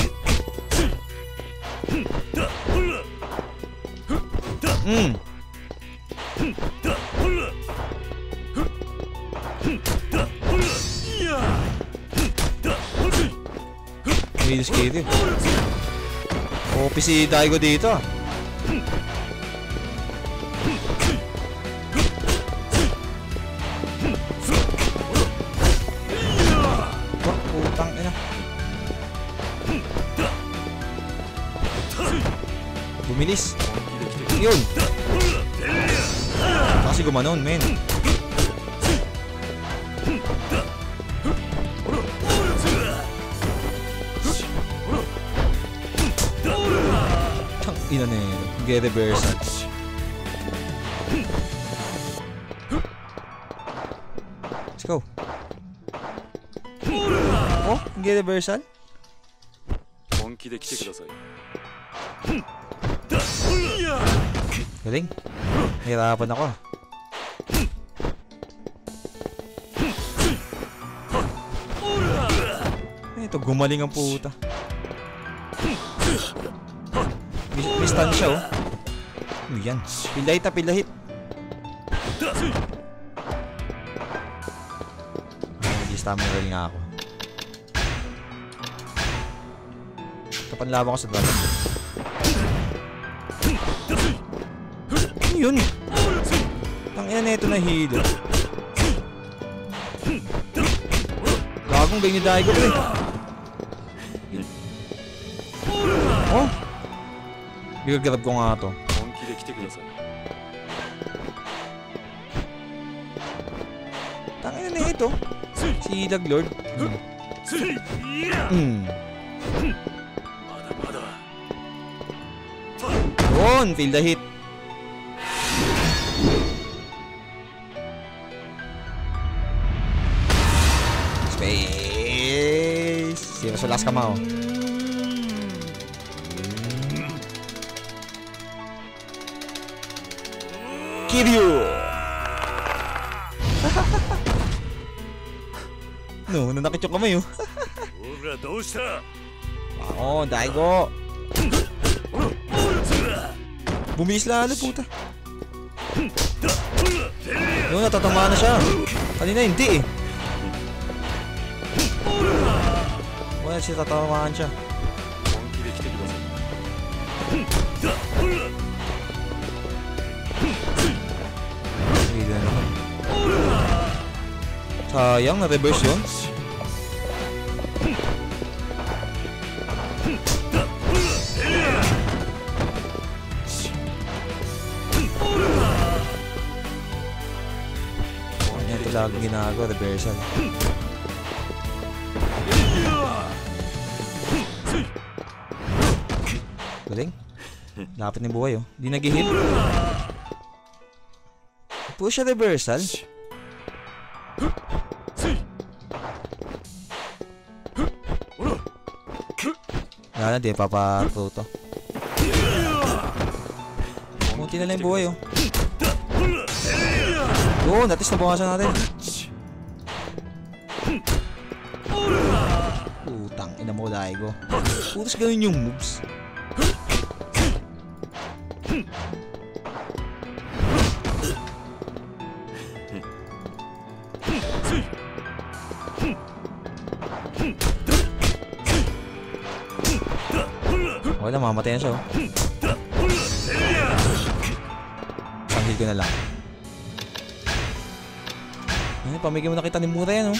Hmm. May skill eh. O P si Daigo dito. Bumilis. Yun. Kasi gumanon, men. Tang ina na yun. Nag-reverse. Let's go. Oh, nag-reversal? Galing. Nahirapan ako. Ito, gumaling ang puta. May, may stun siya, oh. Ano yan? Pilahit na, pilahit. Hindi stamina rin nga ako. Tapanlaban ko sa dragon. Ano yun? Tangina na ito na heal. Gagong ganyan dahil ko eh. Oh! Bigagrab ko nga ito. Tangina na ito. Si Laglord. Hmm. Yun! Feel the hit. Space! Sino sa last kamao? Kiryu! No, nanakit yung kamay oh. Oo, Daigo! Bumilis lalo puta. Yun, natatamaan na siya. Kanina hindi eh. Wala siya, tatamaan siya. Sayang, na-reverse yun. Yan ito laging ginagawa, reversal. Galing. Lapit ng buhay oh. Di nag-hit. Push a reversal. Wala na, di papatro to. Munti na lang yung buhay oh. Doon, at least nabawasan natin. Putang ina mo, Daigo. Putas ganun yung moves. Wala, mamatay na siya oh. Panghil ko na lang. Ay, pamigay mo nakita ni Mura yan oh.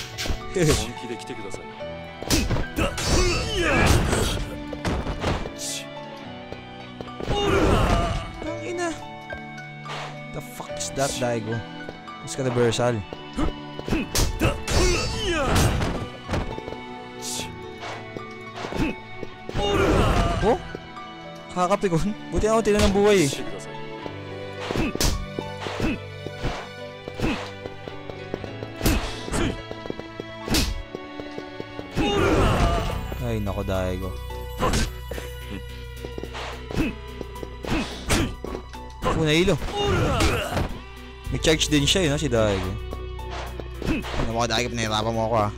Ang ina. The fuck is that, Daigo? Mas ka reversal. Oh? Kakapikon? Buti ako tila ng buhay eh. Ay nako, Daigo. Oh, nailo. May charge din siya yun, no, si Daigo. Ano mo, Daigo, pinahirapan mo ako ah.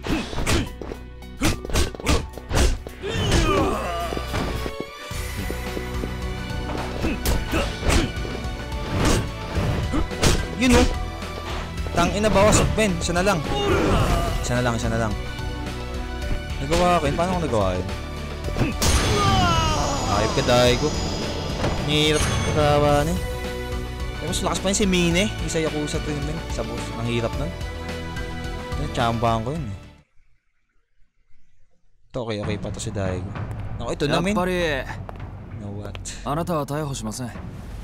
Yun oh. Tangina, bawas pen. Isa na lang. Isa na lang, isa na lang. Nagawa ko yun. Paano ko nagawa yun? Ayop ka, Daigo. Nihirap kakawa eh. Pero mas lakas pa yun si Mine. Isa Yakuza to yun, men. Sa boss. Ang hirap nun. Chambahan ko yun eh. Ito, okay, okay pa to si Daigo. Ako, ito na, men. know what? あなたは逮捕しません。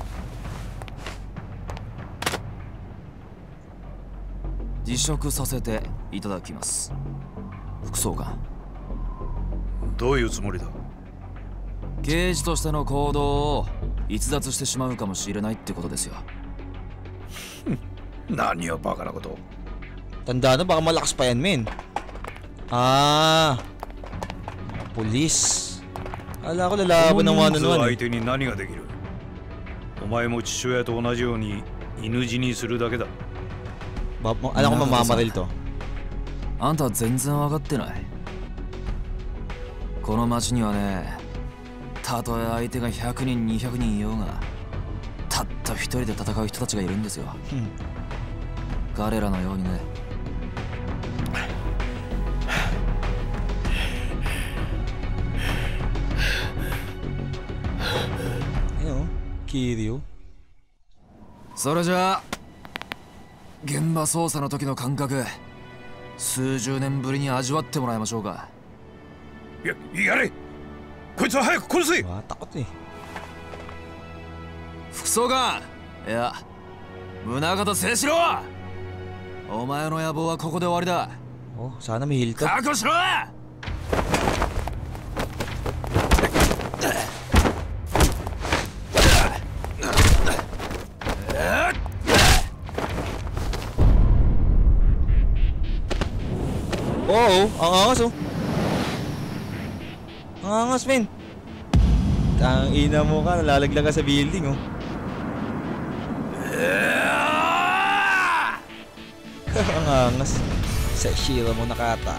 辞職させていただきます。副総監。 どういうつもりだ？ 刑事としての行動を逸脱してしまうかもしれないってことですよ。 何をバカなこと。 Tanda na, baka malakas pa yan, men. Ah, police. Ala ko lalaban ng one on one. 相手に何ができる？お前も父親と同じように犬死にするだけだ。 Ba- ma- alam ko mamamaril to. あんたは全然分かってない。この町にはね、たとえ相手がひゃくにんにひゃくにんいようが、たった一人で戦う人たちがいるんですよ。彼らのようにね。 キリオ。 それじゃあ現場捜査の時の感覚、数十年ぶりに味わってもらいましょうか。 や、やれ！こいつは早く殺せ！ Takot eh. 副総監、いや宗像静四郎、お前の野望はここで終わりだ。 Oh, sana may heal ka. 覚悟しろ！ Oo, ang angas oh. Ang angas, men. Tang ina mo ka, nalalaglag ka sa building oh. Ang angas. Sa Shira mo nakata.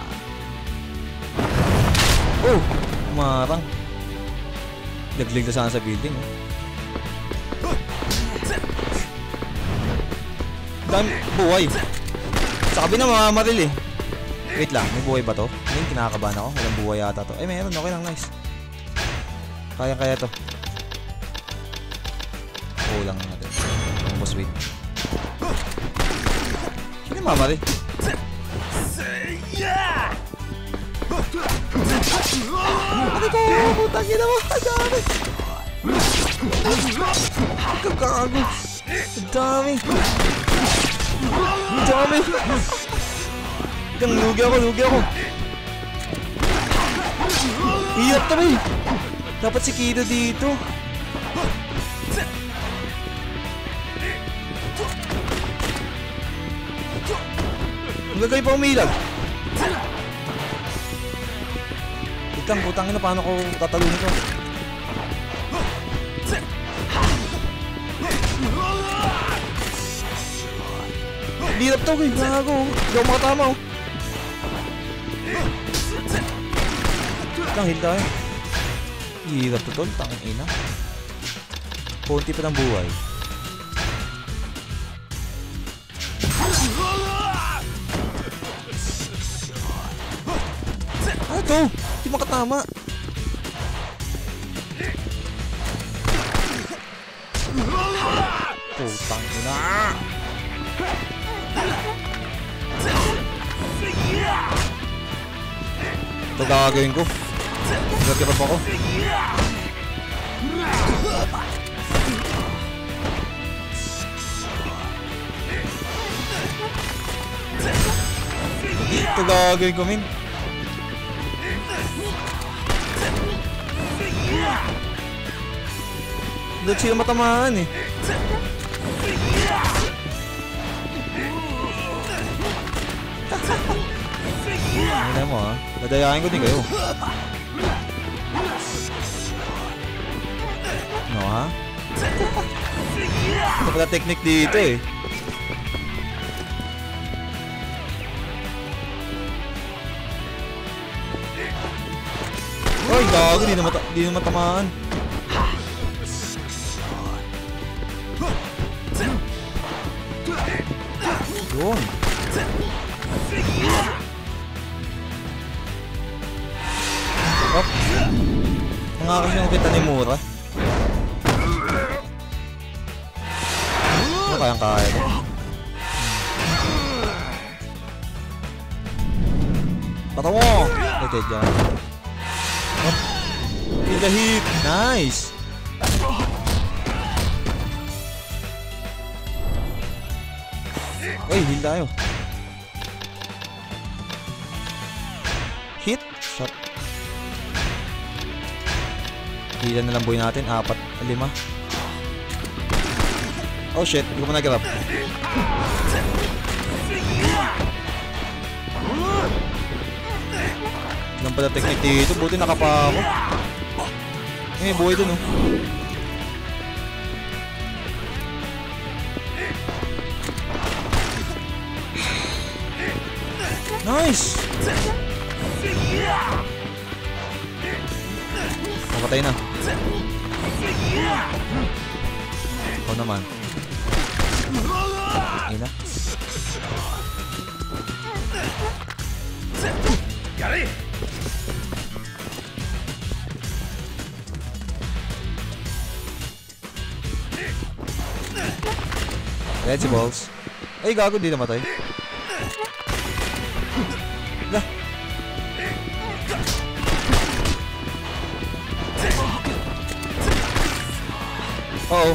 Oh, marang. Laglag na sana sa building oh. Dami buhay. Sabi na mamamaril eh. Wait lang, may buhay ba to? Hindi, kinakabahan ako. Walang buhay yata to. Ay, meron. Okay lang, nice. Kaya-kaya to. Kulang natin. Boss, wait. Sino mamari? Ano ko? Putang ina mo! Ang dami! Kagago! Ang dami! Ang dami! Ang lugi ako, lugi ako. Iyat to eh. Dapat si Kido dito. Magagay pa umilag. Itang putang ina, paano ko tatalungin ko? Hirap to, guys. Gago. Hindi ako makatama oh. Lang, hil tayo. Hirap to tol, tangin ina. Konti pa ng buhay. Ano to? Hindi makatama. Putang ina. Ito gagawin ko. Nagkakirap ako. Ito gagawin ko, min. Doon sila matamaan eh. Ano mo ha? Dadayain ko din kayo. No ha? Ito pala technique dito eh. Ay, gago, di na, mata di na matamaan. Yun. Oh. Nangakas yung kita ni Mura. Ano kayang kaya ko? Pata mo! Ito dyan. Oh. Kill the hit! Nice! Uy, heal tayo. Hit. Shot. Healan na lang boy natin. Apat, lima. Oh shit, hindi ko pa nag-grab. Ganun pala technique dito. Buti nakapa ako. Eh, buhay dun oh. Nice! Napatay na. Ikaw naman. Ina. Gary! Reggie balls. Ay, gago, di namatay. Lah. Oo.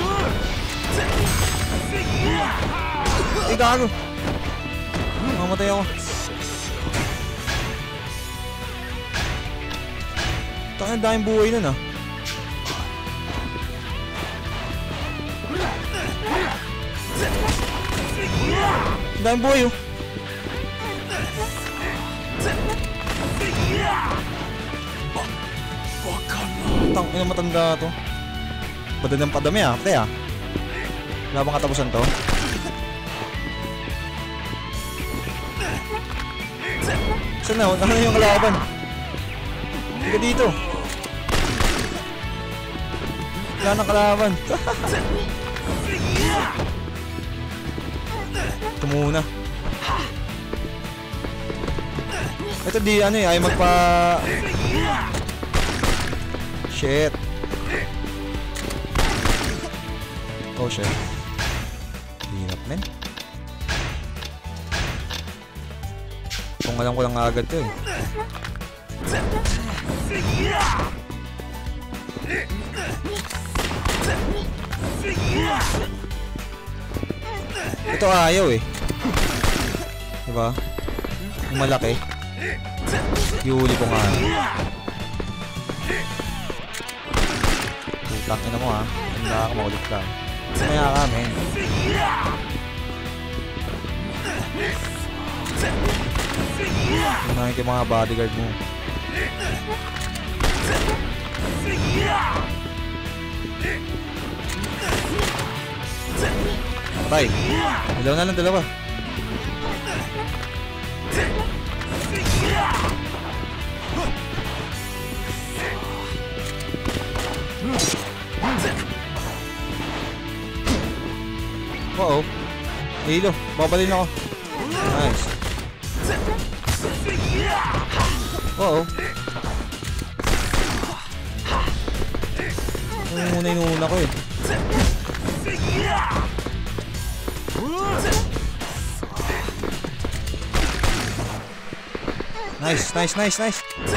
Ay, gago. Mamatay ako. Tangin, daming buhay nun ah. Daming buhay oh. Tang, ina matanda to. Padadang padami ah, pre ah. Wala bang katapusan to? Saan na? Ano yung kalaban? Hindi ka dito. Wala nang kalaban. Ito muna. Ito di ano eh, ay magpa... Shit. Oh shit. Hirap men. Kung alam ko lang agad to eh. Ito ayaw eh. Diba? Yung malaki. Yuli ko nga. Putang ina mo ha. Handa ka maulit ka. Maya ka men. Unahin kayo mga bodyguard mo. Patay. Dalawa na lang, dalawa. Oo. Hilo, babalin ako. Nice. Oo. Yung muna inuuna ko eh. Nice, nice, nice, nice.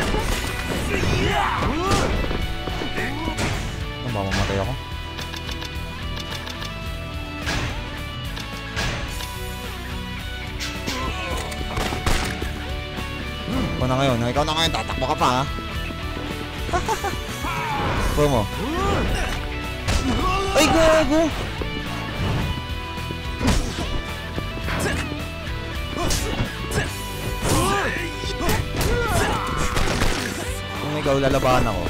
Ano ba, mamatay ako? Ikaw na ngayon, ikaw na ngayon, tatakbo ka pa ha. Puro mo. Ay, gago! Kung ikaw lalabahan ako.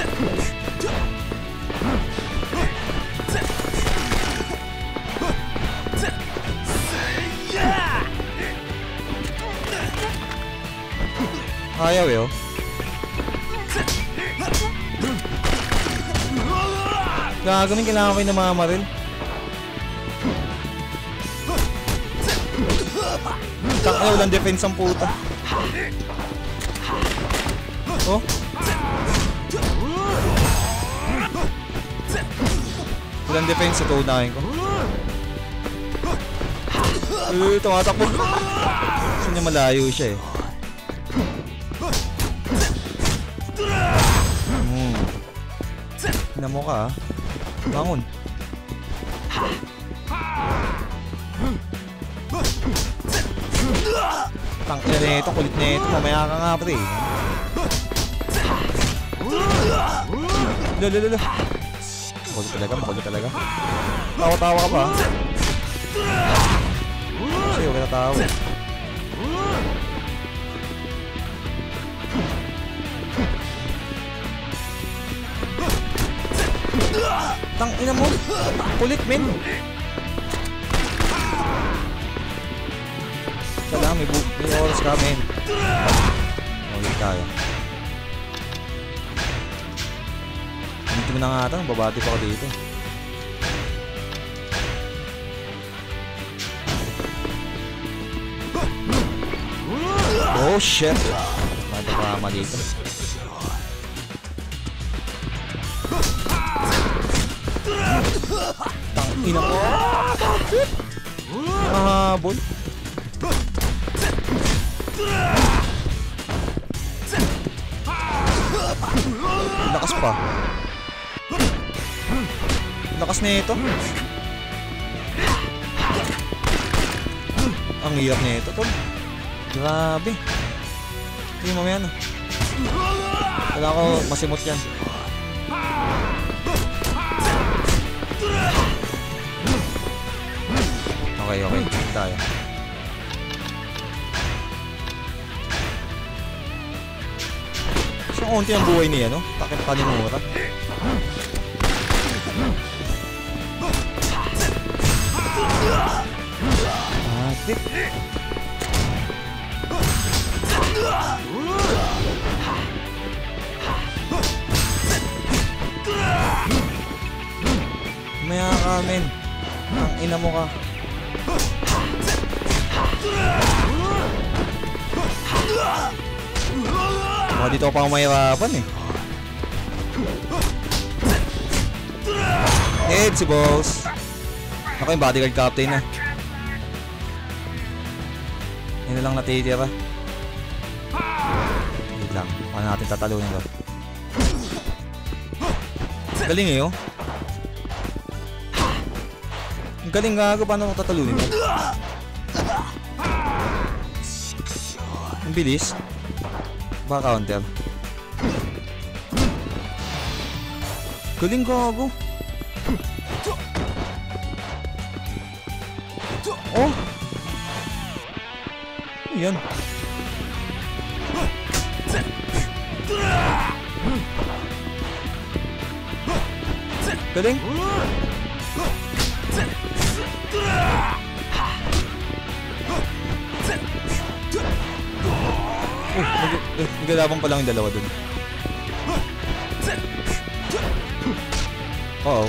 Ayaw eh oh. Gagawin kailangan ko yung namamaril. Tsaka ayaw lang defense ang puta. Oh. Walang defense, ito unahin ko. Eh, tumatakbo. Kasi niya malayo siya eh. Hmm. Tignan mo ka ah. Bangon. Tangina nito, kulit nito. Mamaya ka nga pre. Lalo, lalo. Makulit talaga, makulit talaga. Tawa-tawa ka ba? Kasi huwag ka natawa. Tangina mo. Kulit, men. Kailangan may, may oras ka, men. Ulit tayo. Dito mo na nga ata. Babati pa ako dito. Oh shit. Matapama dito. Tangina ko. Mahabol. Lakas pa. Lakas na ito. Ang hirap na ito, tol. Grabe. Hindi mamaya na. Kailangan ko masimot yan. Okay, okay. Tayo. Siyang unti ang buhay niya, no? Takip pa ni Mura. Atik. Maya ka, men. Ang ina mo ka. Baka dito ako pang mahirapan eh. Head si boss. Ako yung bodyguard captain na. Yan na lang natitira. Wait lang. Paano natin tatalunin to? Galing eh oh. Ang galing gago. Paano mo tatalunin to? Ang bilis. Baka counter. Galing gago. Oh. Yan. Galing. Oh, naglalabang pa lang yung dalawa dun. Uh-oh.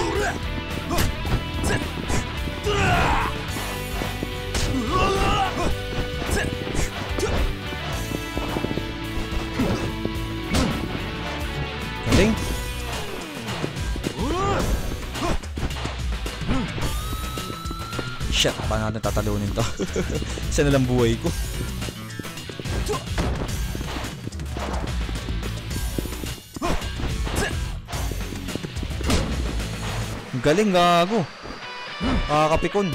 Galing. Shit, paano natin tatalunin to? Isa na lang buhay ko. Galing gago. Kakapikon.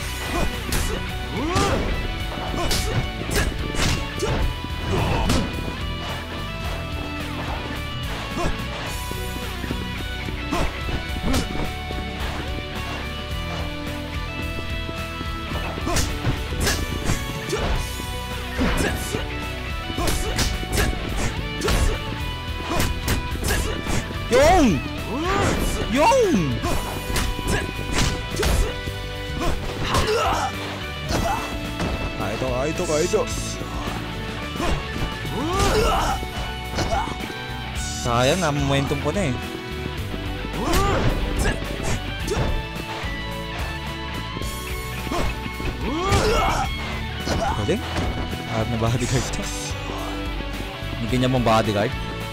Yung! Yung! Kaito, kaito, kaito. Sayang na, momentum ko na eh. Galing. Harap na bodyguard to. Hindi ganyan mong bodyguard.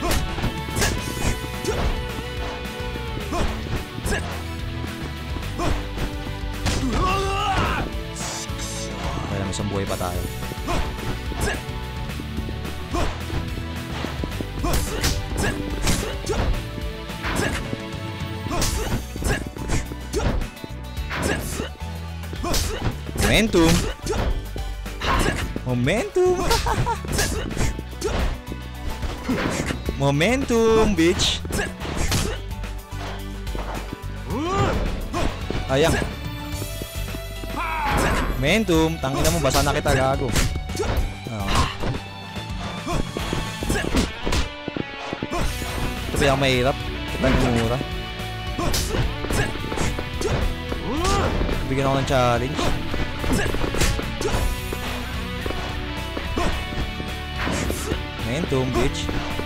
Isang buhay pa tayo. Momentum. Momentum! Momentum, bitch! Ayang. Momentum, tangina mo, basa na kita, gago. Oh. Ito ba yung mahirap? Ito yung mura. Bigyan ako ng challenge. Momentum, bitch.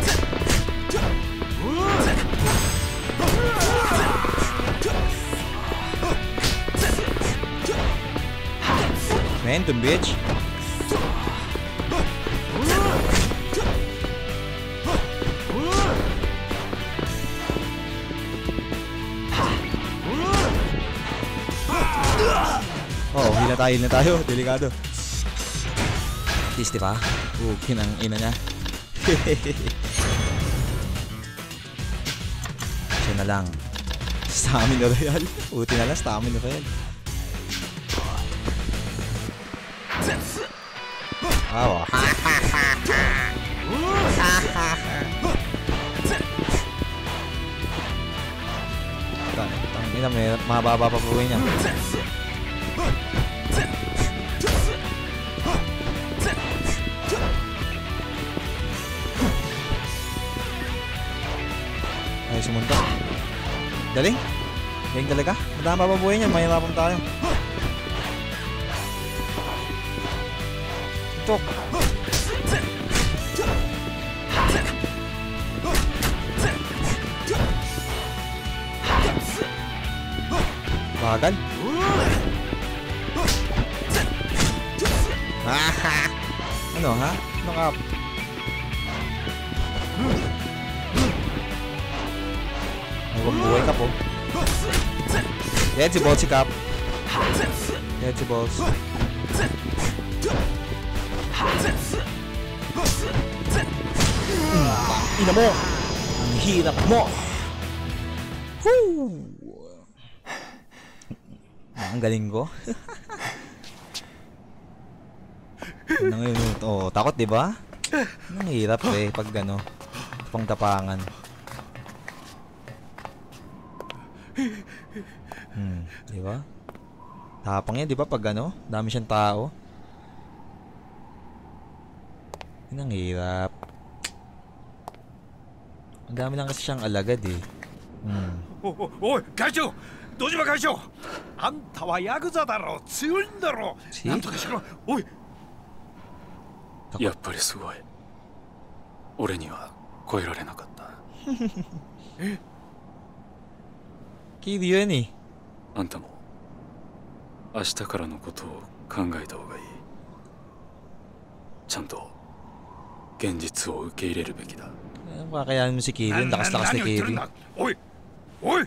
Momentum, bitch. Oh, hila tayo, hila tayo. Delikado. Tis, diba? Uh, kinang ina niya. Siya na lang. Stamina Royal. Uti na lang, Stamina Royal. Oh. Tangina, may mababa pa po niya. Ay, sumunta. Galing. Galing talaga. Madama pa buhay niya. Mahirapan tayo. Ito. Bagal. Ano ha? Ano ka? Buhay ka po. Dead si Balls si Cap. Dead si Balls. Ina mo! Ang hirap mo! Woo! Ang galing ko. Ano ngayon? Oh, takot diba? Ang hirap eh pag gano. Pang tapangan. Hmm, di ba? Tapang yan, di ba? Pag ano, dami siyang tao. Yun ang hirap. Ang dami lang kasi siyang alagad eh. Hmm. O, o,会長!堂島会長! あんたはヤクザだろ、強いんだろ。なんとかしろ。おい。 やっぱりすごい。俺には超えられなかった。 えキリユにあんたも明日からのことを考えた方がいい。ちゃんと現実を受け入れるべきだ。 Kakayanin mo si Kirin, lakas-lakas ni Kirin. Oy! Oy!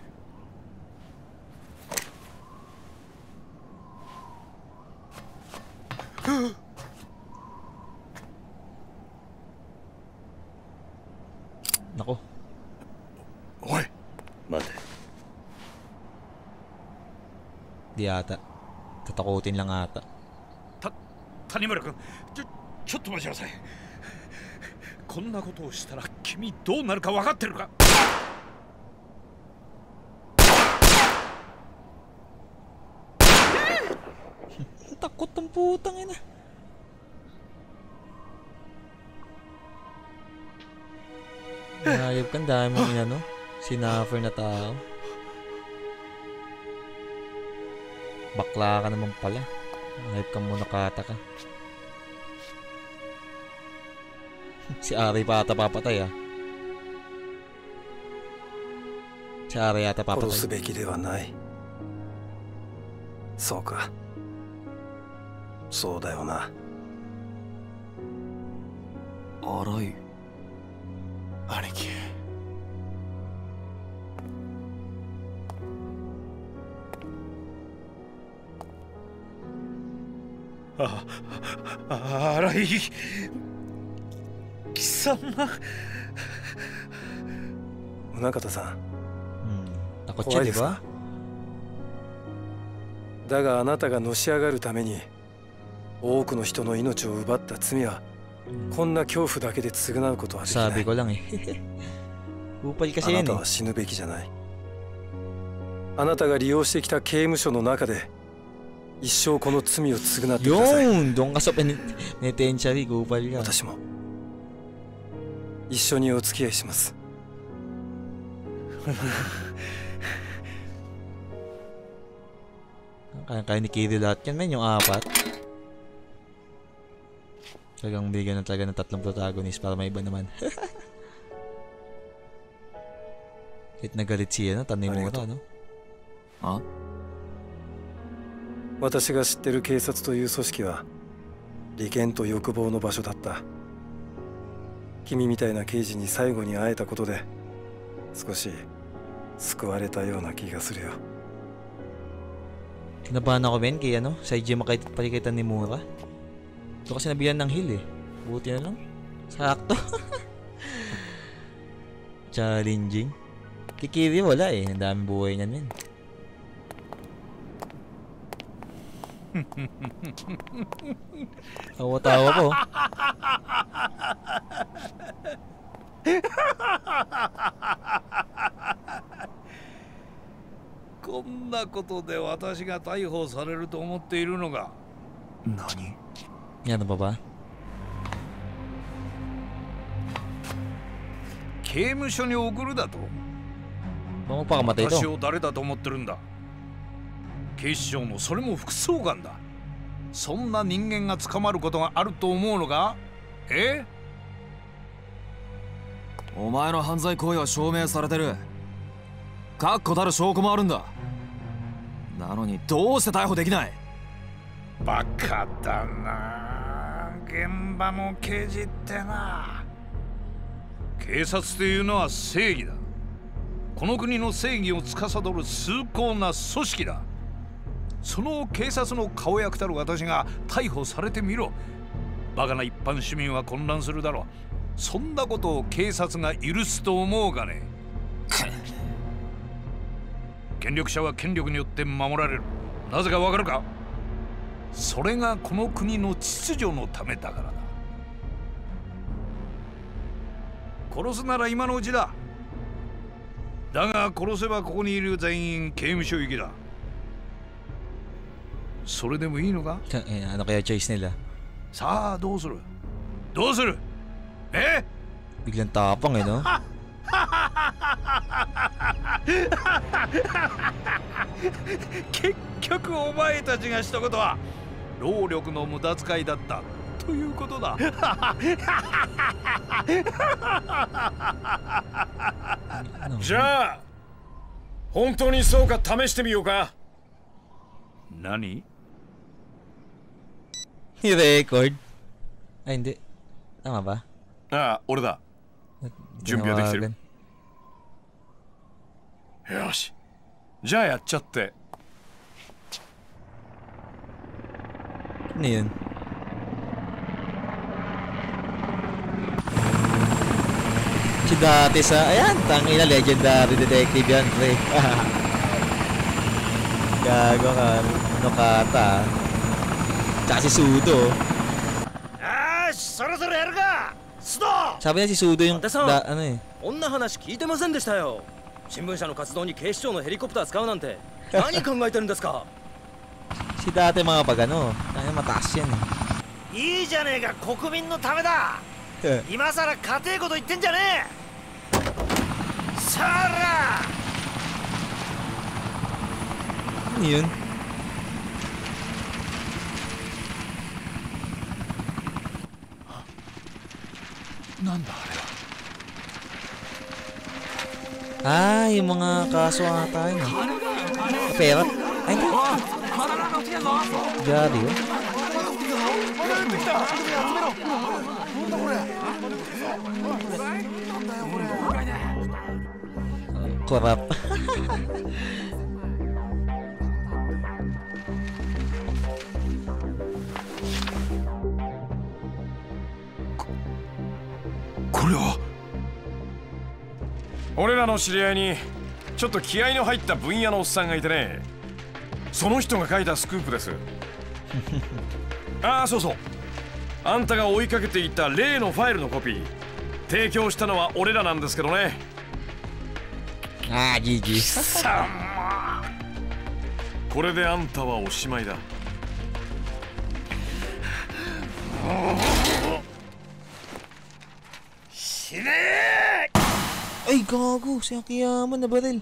Nako. Oy! 待て。 Di ata. Tatakutin lang ata. Ta Tanimura君、ちょちょっと待ちなさい。こんなことをしたら君どうなるか分かってるか。 Takot ng putang ina. Hayop kan, dami mong ano, sinuffer na tao. Bakla ka naman pala. Hayop ka muna, kata ka. Si Ari pa ata papatay ah. Si Ari ata papatay. 殺すべきではない。そうか。そうだよな。 荒井。 兄貴。 ああ、荒井貴様。 宗像さん。 うん。Takot siya, di ba? だがあなたがのし上がるために多くの人の命を奪った罪はこんな恐怖だけで償うことはできない。 Sabi ko lang eh. Upal あ kasi な yan た eh. は死ぬべきじゃない。あなたが利用してきた刑務所の中で一生この罪を償ってください。 Yun! Doon ka sa pen- penitentiary, kupal ka. 私も一緒にお付き合いします。 Kaya-kaya ni Kiryu lahat yan, men, yung apat. Talagang bigyan ng talaga ng tatlong protagonist para may iba naman. Kahit nagalit siya, no? Tanay mo ito, no? あ、 私が知ってる警察という組織は利権と欲望の場所だった。君みたいな刑事に最後に会えたことで少し救われたような気がするよ。 Kinabahan ako, men, kaya ano, sa I G palikitan ni Mura. Ito kasi nabihan ng heal eh. Buti na lang. Sakto. Challenging. Kikiri wala eh. Ang daming buhay niyan, men. Tawa-tawa po. こんなことで私が逮捕されると思っているのか。 何？ Yan ba ba? 刑務所に送るだと。 Kung magpakamatay 私 ito. を誰だと思ってるんだ。警視庁のそれも副総監だ。そんな人間が捕まることがあると思うのか。え？ お前の犯罪行為は証明されてる。確固たる証拠もあるんだ。なのにどうして逮捕できない？ バカだな。現場の刑事ってな。警察というのは正義だ。この国の正義を司る崇高な組織だ。その警察の顔役たる私が逮捕されてみろ。バカな一般市民は混乱するだろう。そんなことを警察が許すと思うかね。権力者は権力によって守られる。なぜかわかるか。それがこの国の秩序のためだからだ。殺すなら今のうちだ。だが殺せばここにいる全員刑務所行きだ。それでもいいのか。 Eh, ano kaya choice nila? さあどうする。どうする。え？ Biglang tapang eh, no? 結局お前たちがしたことは労力の無駄遣いだったということだ。 じゃあ本当にそうか試してみようか。 何？ I-record. Ay, hindi. Tama ba? ああ、俺だ。準備はできてる。よし。じゃあやっちゃって。 Ano yun? Si dati sa... Ayan, tangina, legendary detective yan, pre. Gago ka. Nokata. Tsaka si Sudo. Sabi niya si Sudo yung... Da, ano eh. こんな話聞いてませんでしたよ。新聞社の活動に警視庁のヘリコプター使うなんて何考えてるんですか。 Si dati mga pag ano, ano mataas yan eh. いいじゃねえか、国民のためだ。今さら家庭こと言ってんじゃねえ。さら Ano yun? Ah, yung mga kaso ata yun eh. Pera? Ay, hindi. Gari yun. Korap. これは俺らの知り合いにちょっと気合の入った分野のおっさんがいてね、その人が書いたスクープです。 ああ、そうそう。あんたが追いかけていた例のファイルのコピー提供したのは俺らなんですけどね。 ああ、じいじい。 さあ、これであんたはおしまいだ。死ねー！ Ay, gago. Si Akiyama na baril.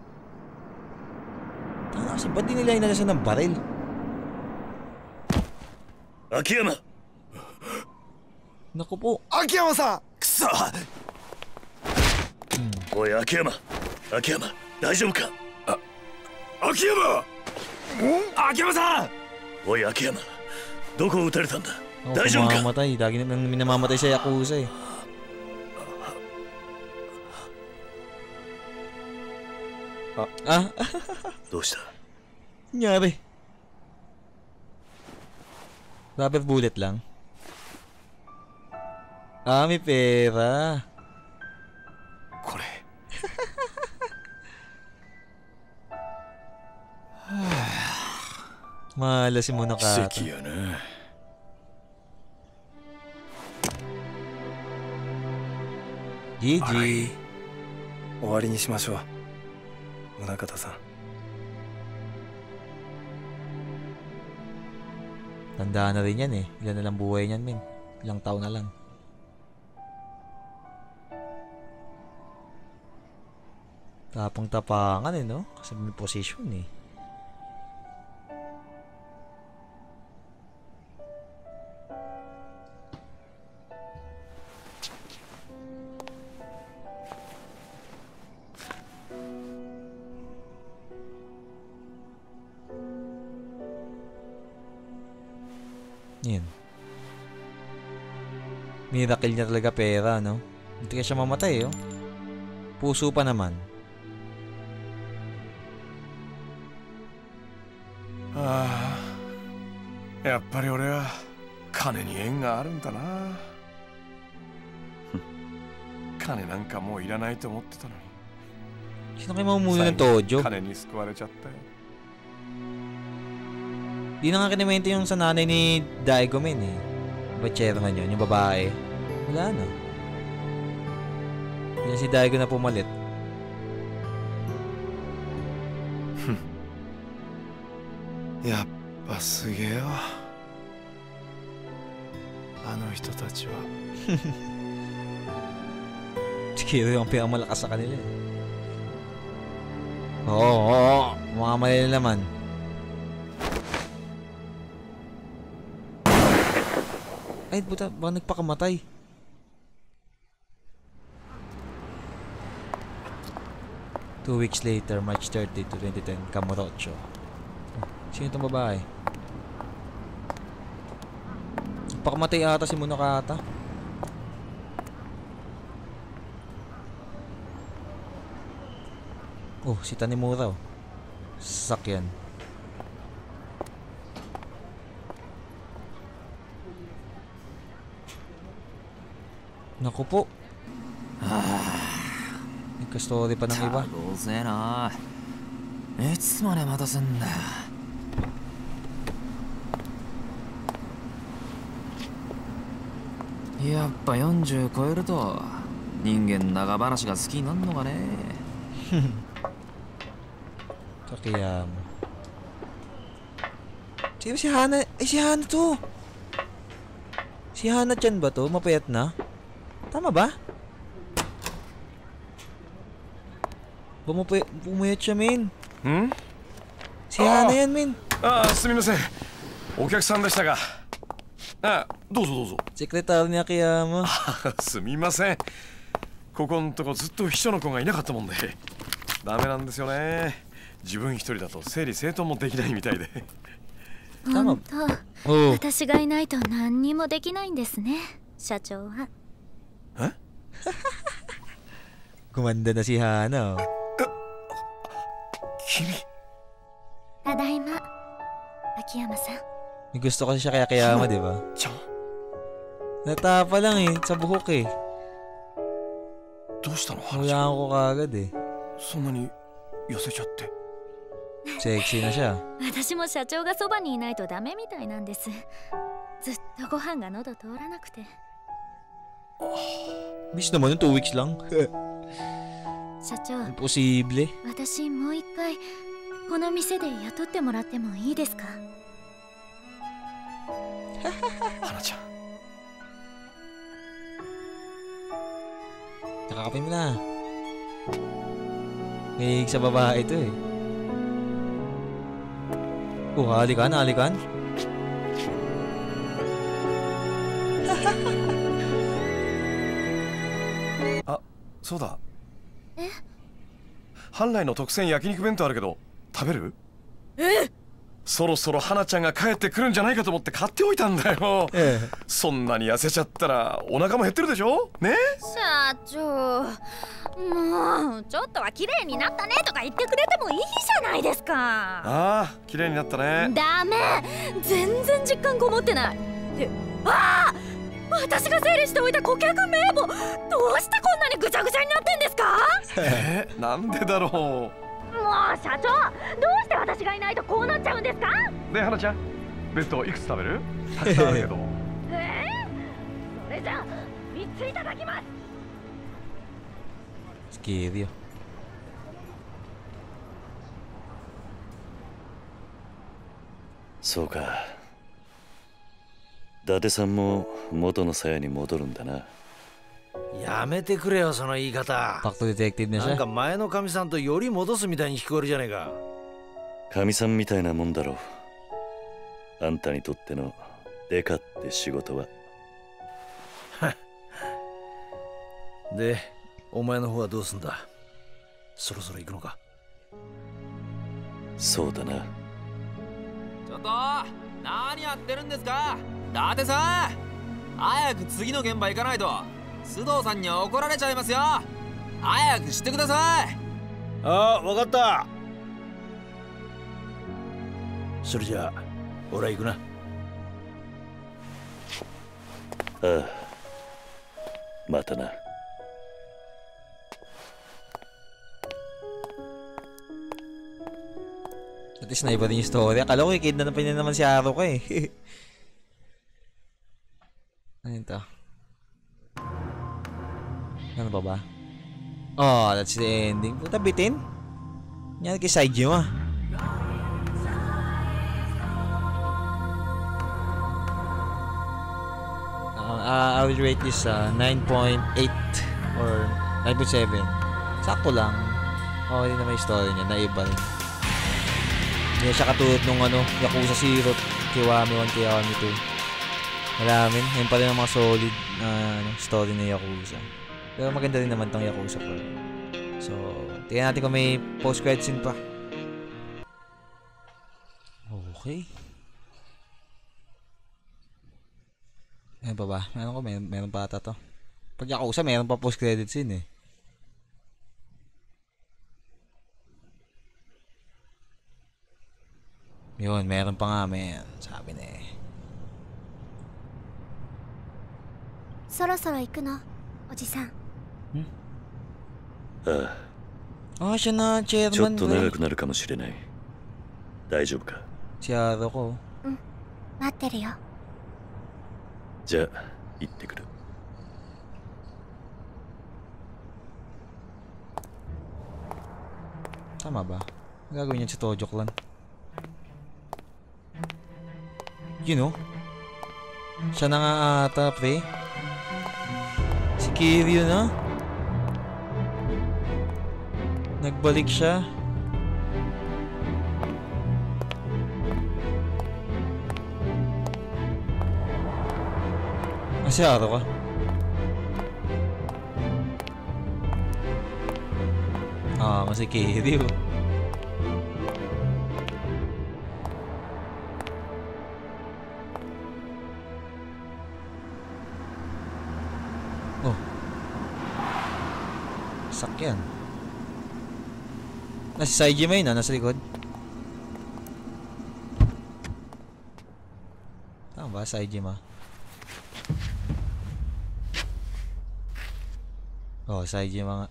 Tanga kasi, ba't di nila inalasan ng baril? Akiyama! Naku po. 秋山さん！ くそ！おい、秋山！秋山、大丈夫か？あ、秋山！秋山さん！おい、秋山、どこを撃たれたんだ？ Oh, 大丈夫か？ mamamatay. Lagi na nang minamamatay sa Yakuza eh. Ah? どうした？ Nangyari. Rubber bullet lang. Ah, may pera. これ。 Malasin mo na ka. 奇跡やな。 ジジ。 終わりにしましょう、宗像さん。 Tanda na rin yan eh. Ilan na lang buhay niyan, men. Ilang taon na lang. Tapang-tapangan eh, no? Kasi may position eh. Yan. Miracle niya talaga pera, no? Hindi kaya siya mamatay, oh. Puso pa naman. Ah, やっぱり俺は金に縁があるんだな。金なんかもういらないと思ってたのに。 Sino kayo mamumuno ng Tojo? 金に救われちゃったよ。 Di na nga kinimento yung sa nanay ni Daigo, men eh. Ba chairman yun, yung babae. Wala na. Kaya si Daigo na pumalit. Ya やっぱすげえよ、あの人たちは。 Si Kiro yung pinakamalakas sa kanila eh. Oo, oo, oo. Mamamalala naman. Ay, buta, baka nagpakamatay. Two weeks later, March thirtieth, twenty ten, Kamurocho. Sino itong babae? Nagpakamatay ata si Munakata. Oh, si Tanimura oh. Sasakyan. Naku po. Nagka-story pa ng iba. うぜえな。いつまで待たせんだ。やっぱよんじゅう超えると人間長話が好きになるのかね。 Kakiyama. Sino si Hana? Ay, si Hana to. Si Hana-chan ba to? Mapayat na? Tama ba? Bumapay bumayat siya, men. Hmm? Si Hana yan, men. ああ、すみません。お客さんでしたが。あ、どうぞどうぞ。 Sekretary ni Akiyama. すみません。ここんとこずっと秘書の子がいなかったもんで。ダメなんですよね。自分一人だと整理整頓もできないみたいで。 本当、私がいないと何にもできないんですね、社長は。 え Gumanda na si Hana, oh. 君。 ただいま、秋山さん。 May gusto kasi siya kay Akiyama, di ba? Natapa lang eh, sa buhok eh. どうしたの？ Hulaan ko kagad eh. そんなに寄せちゃって。 Sexy na siya. 私も社長がそばにいないとダメみたいなんです。 ずっとご飯が喉通らなくて。 Miss naman yung two weeks lang. 社長、 Imposible. 私もう一回この店で雇ってもらってもいいですか？ 花ちゃん。 Nakakape mo na. May sa babae ito eh. Oh, halikan, halikan. あ、そうだ。 え？ 本来の特選焼肉弁当あるけど食べる？ え？ そろそろ花ちゃんが帰ってくるんじゃないかと思って買っておいたんだよ。 ええ、 そんなに痩せちゃったらお腹も減ってるでしょね。 社長、もうちょっとは綺麗になったねとか言ってくれてもいいじゃないですか。 ああ、綺麗になったね。 ダメ、全然実感こもってない。で、ああ、私が整理しておいた顧客名簿、どうしてこんなにぐちゃぐちゃになってんですか？ えー、なんでだろう。 もう社長、どうして私がいないとこうなっちゃうんですか？ ねえ花ちゃん、弁当いくつ食べる？たくさんあるけど。 えー、それじゃあみっついただきます。 Scary. そうか。伊達さんも元の鞘に戻るんだな。 やめてくれよ、その言い方。 ファクトディテクティブななんか前のかみさんとより戻すみたいに聞こえるじゃねえか。 かみさんみたいなもんだろう。あんたにとってのデカって仕事は。 で、お前の方はどうすんだ？そろそろ行くのか？ そうだな。 ちょっと何やってるんですか、伊達さん。早く次の現場行かないと須藤さんに怒られちゃいますよ。早くしてください。 ああ、わかった。それじゃあ俺は行くな。 ああ、またな。 At least na iba din yung story. Akala ko ikid na pa niya naman si Haruka eh. Ano yun to? Ano ba ba? Oh, that's the ending. Puta, bitin. Yan kay Saigyo ah. Uh, I will rate this uh, nine point eight or nine point seven. Sakto lang. Okay na may story niya. Naiba rin. Hindi siya katulad nung ano, Yakuza Zero, Kiwami one, Kiwami two. Maraming. Yan pa rin ang mga solid na uh, ano, story na Yakuza. Pero maganda rin naman tong Yakuza four. So, tingnan natin kung may post-credit scene pa. Okay. Ano pa ba? Meron ko, meron, meron pa ata to. Pag Yakuza, meron pa post-credit scene eh. Yun, meron pa nga, men. Sabi na eh. そろそろ行くの、おじさん。 ああ。あ、siya na, chairman. ちょっと長くなるかもしれない。大丈夫か？ Si Haruka. うん、待ってるよ。 じゃあ、行ってくる。 Tama ba? Gagawin niya si Tojo Clan. Yun oh. Siya na nga ata, pre. Si Kiryu na. Nagbalik siya. Kasi araw ka. Ah, masih Kiryu. Oh. Sakyan. Nasi Saiji May na, nasa likod. Tama ba, Saiji Ma? Oh, Saiji Ma nga.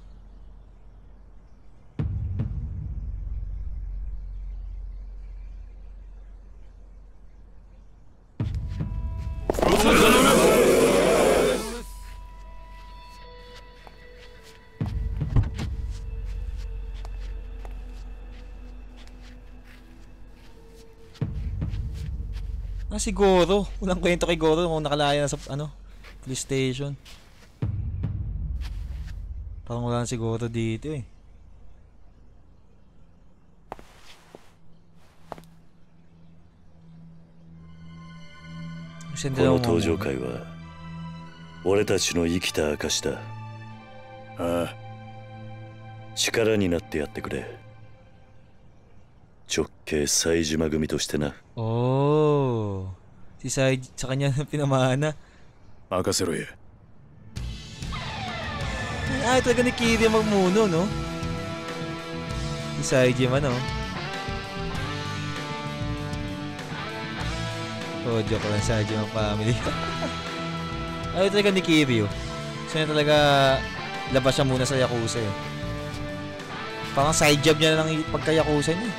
Ah, si Goro. Walang kwento kay Goro kung nakalaya na sa ano, police station. Parang wala na si Goro dito eh. この登場会は俺たちの生きた証だ。ああ、力になってやってくれ。直系冴島組としてな。 Oh, si Sai sa kanya na pinamana. 任せろや。 Ay, talaga ni Kiryu magmuno, no? Si Saijima, no? Oh, joke lang, Saijima family. Ay, talaga ni Kiryu. Gusto niya talaga labas siya muna sa Yakuza eh. Parang side job niya lang pagka-Yakuza niya.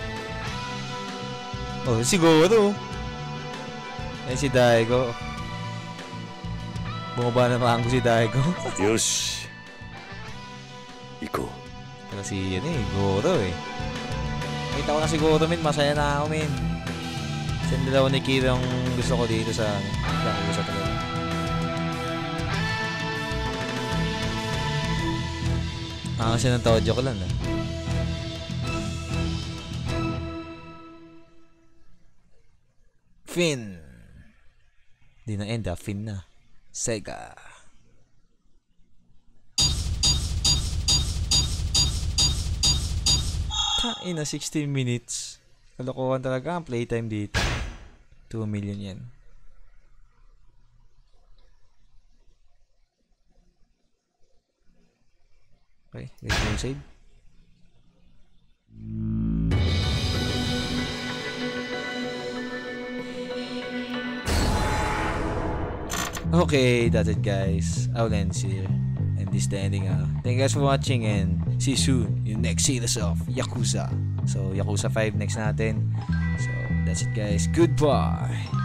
Oh, siguro. Ay, si Daigo. Bumaba na rango si Daigo. よし。行こう。 Kasi yun eh, Goro eh. Nakita ko na si Goro, min. Masaya na ako, min. Kasi yung dalawa ni Kiryu ang gusto ko dito sa Yakuza talaga. Ah, kasi ng Tojo ko lang ah. Finn. Di na end ah, Finn na. Sega. Tain na sixteen minutes. Kalokohan talaga ang playtime dito. two million yan. Okay, let's go save. Okay, that's it guys. I'll end here. And this is the ending. Uh, thank you guys for watching and see you soon in the next series of Yakuza. So, Yakuza five next natin. So, that's it guys. Goodbye.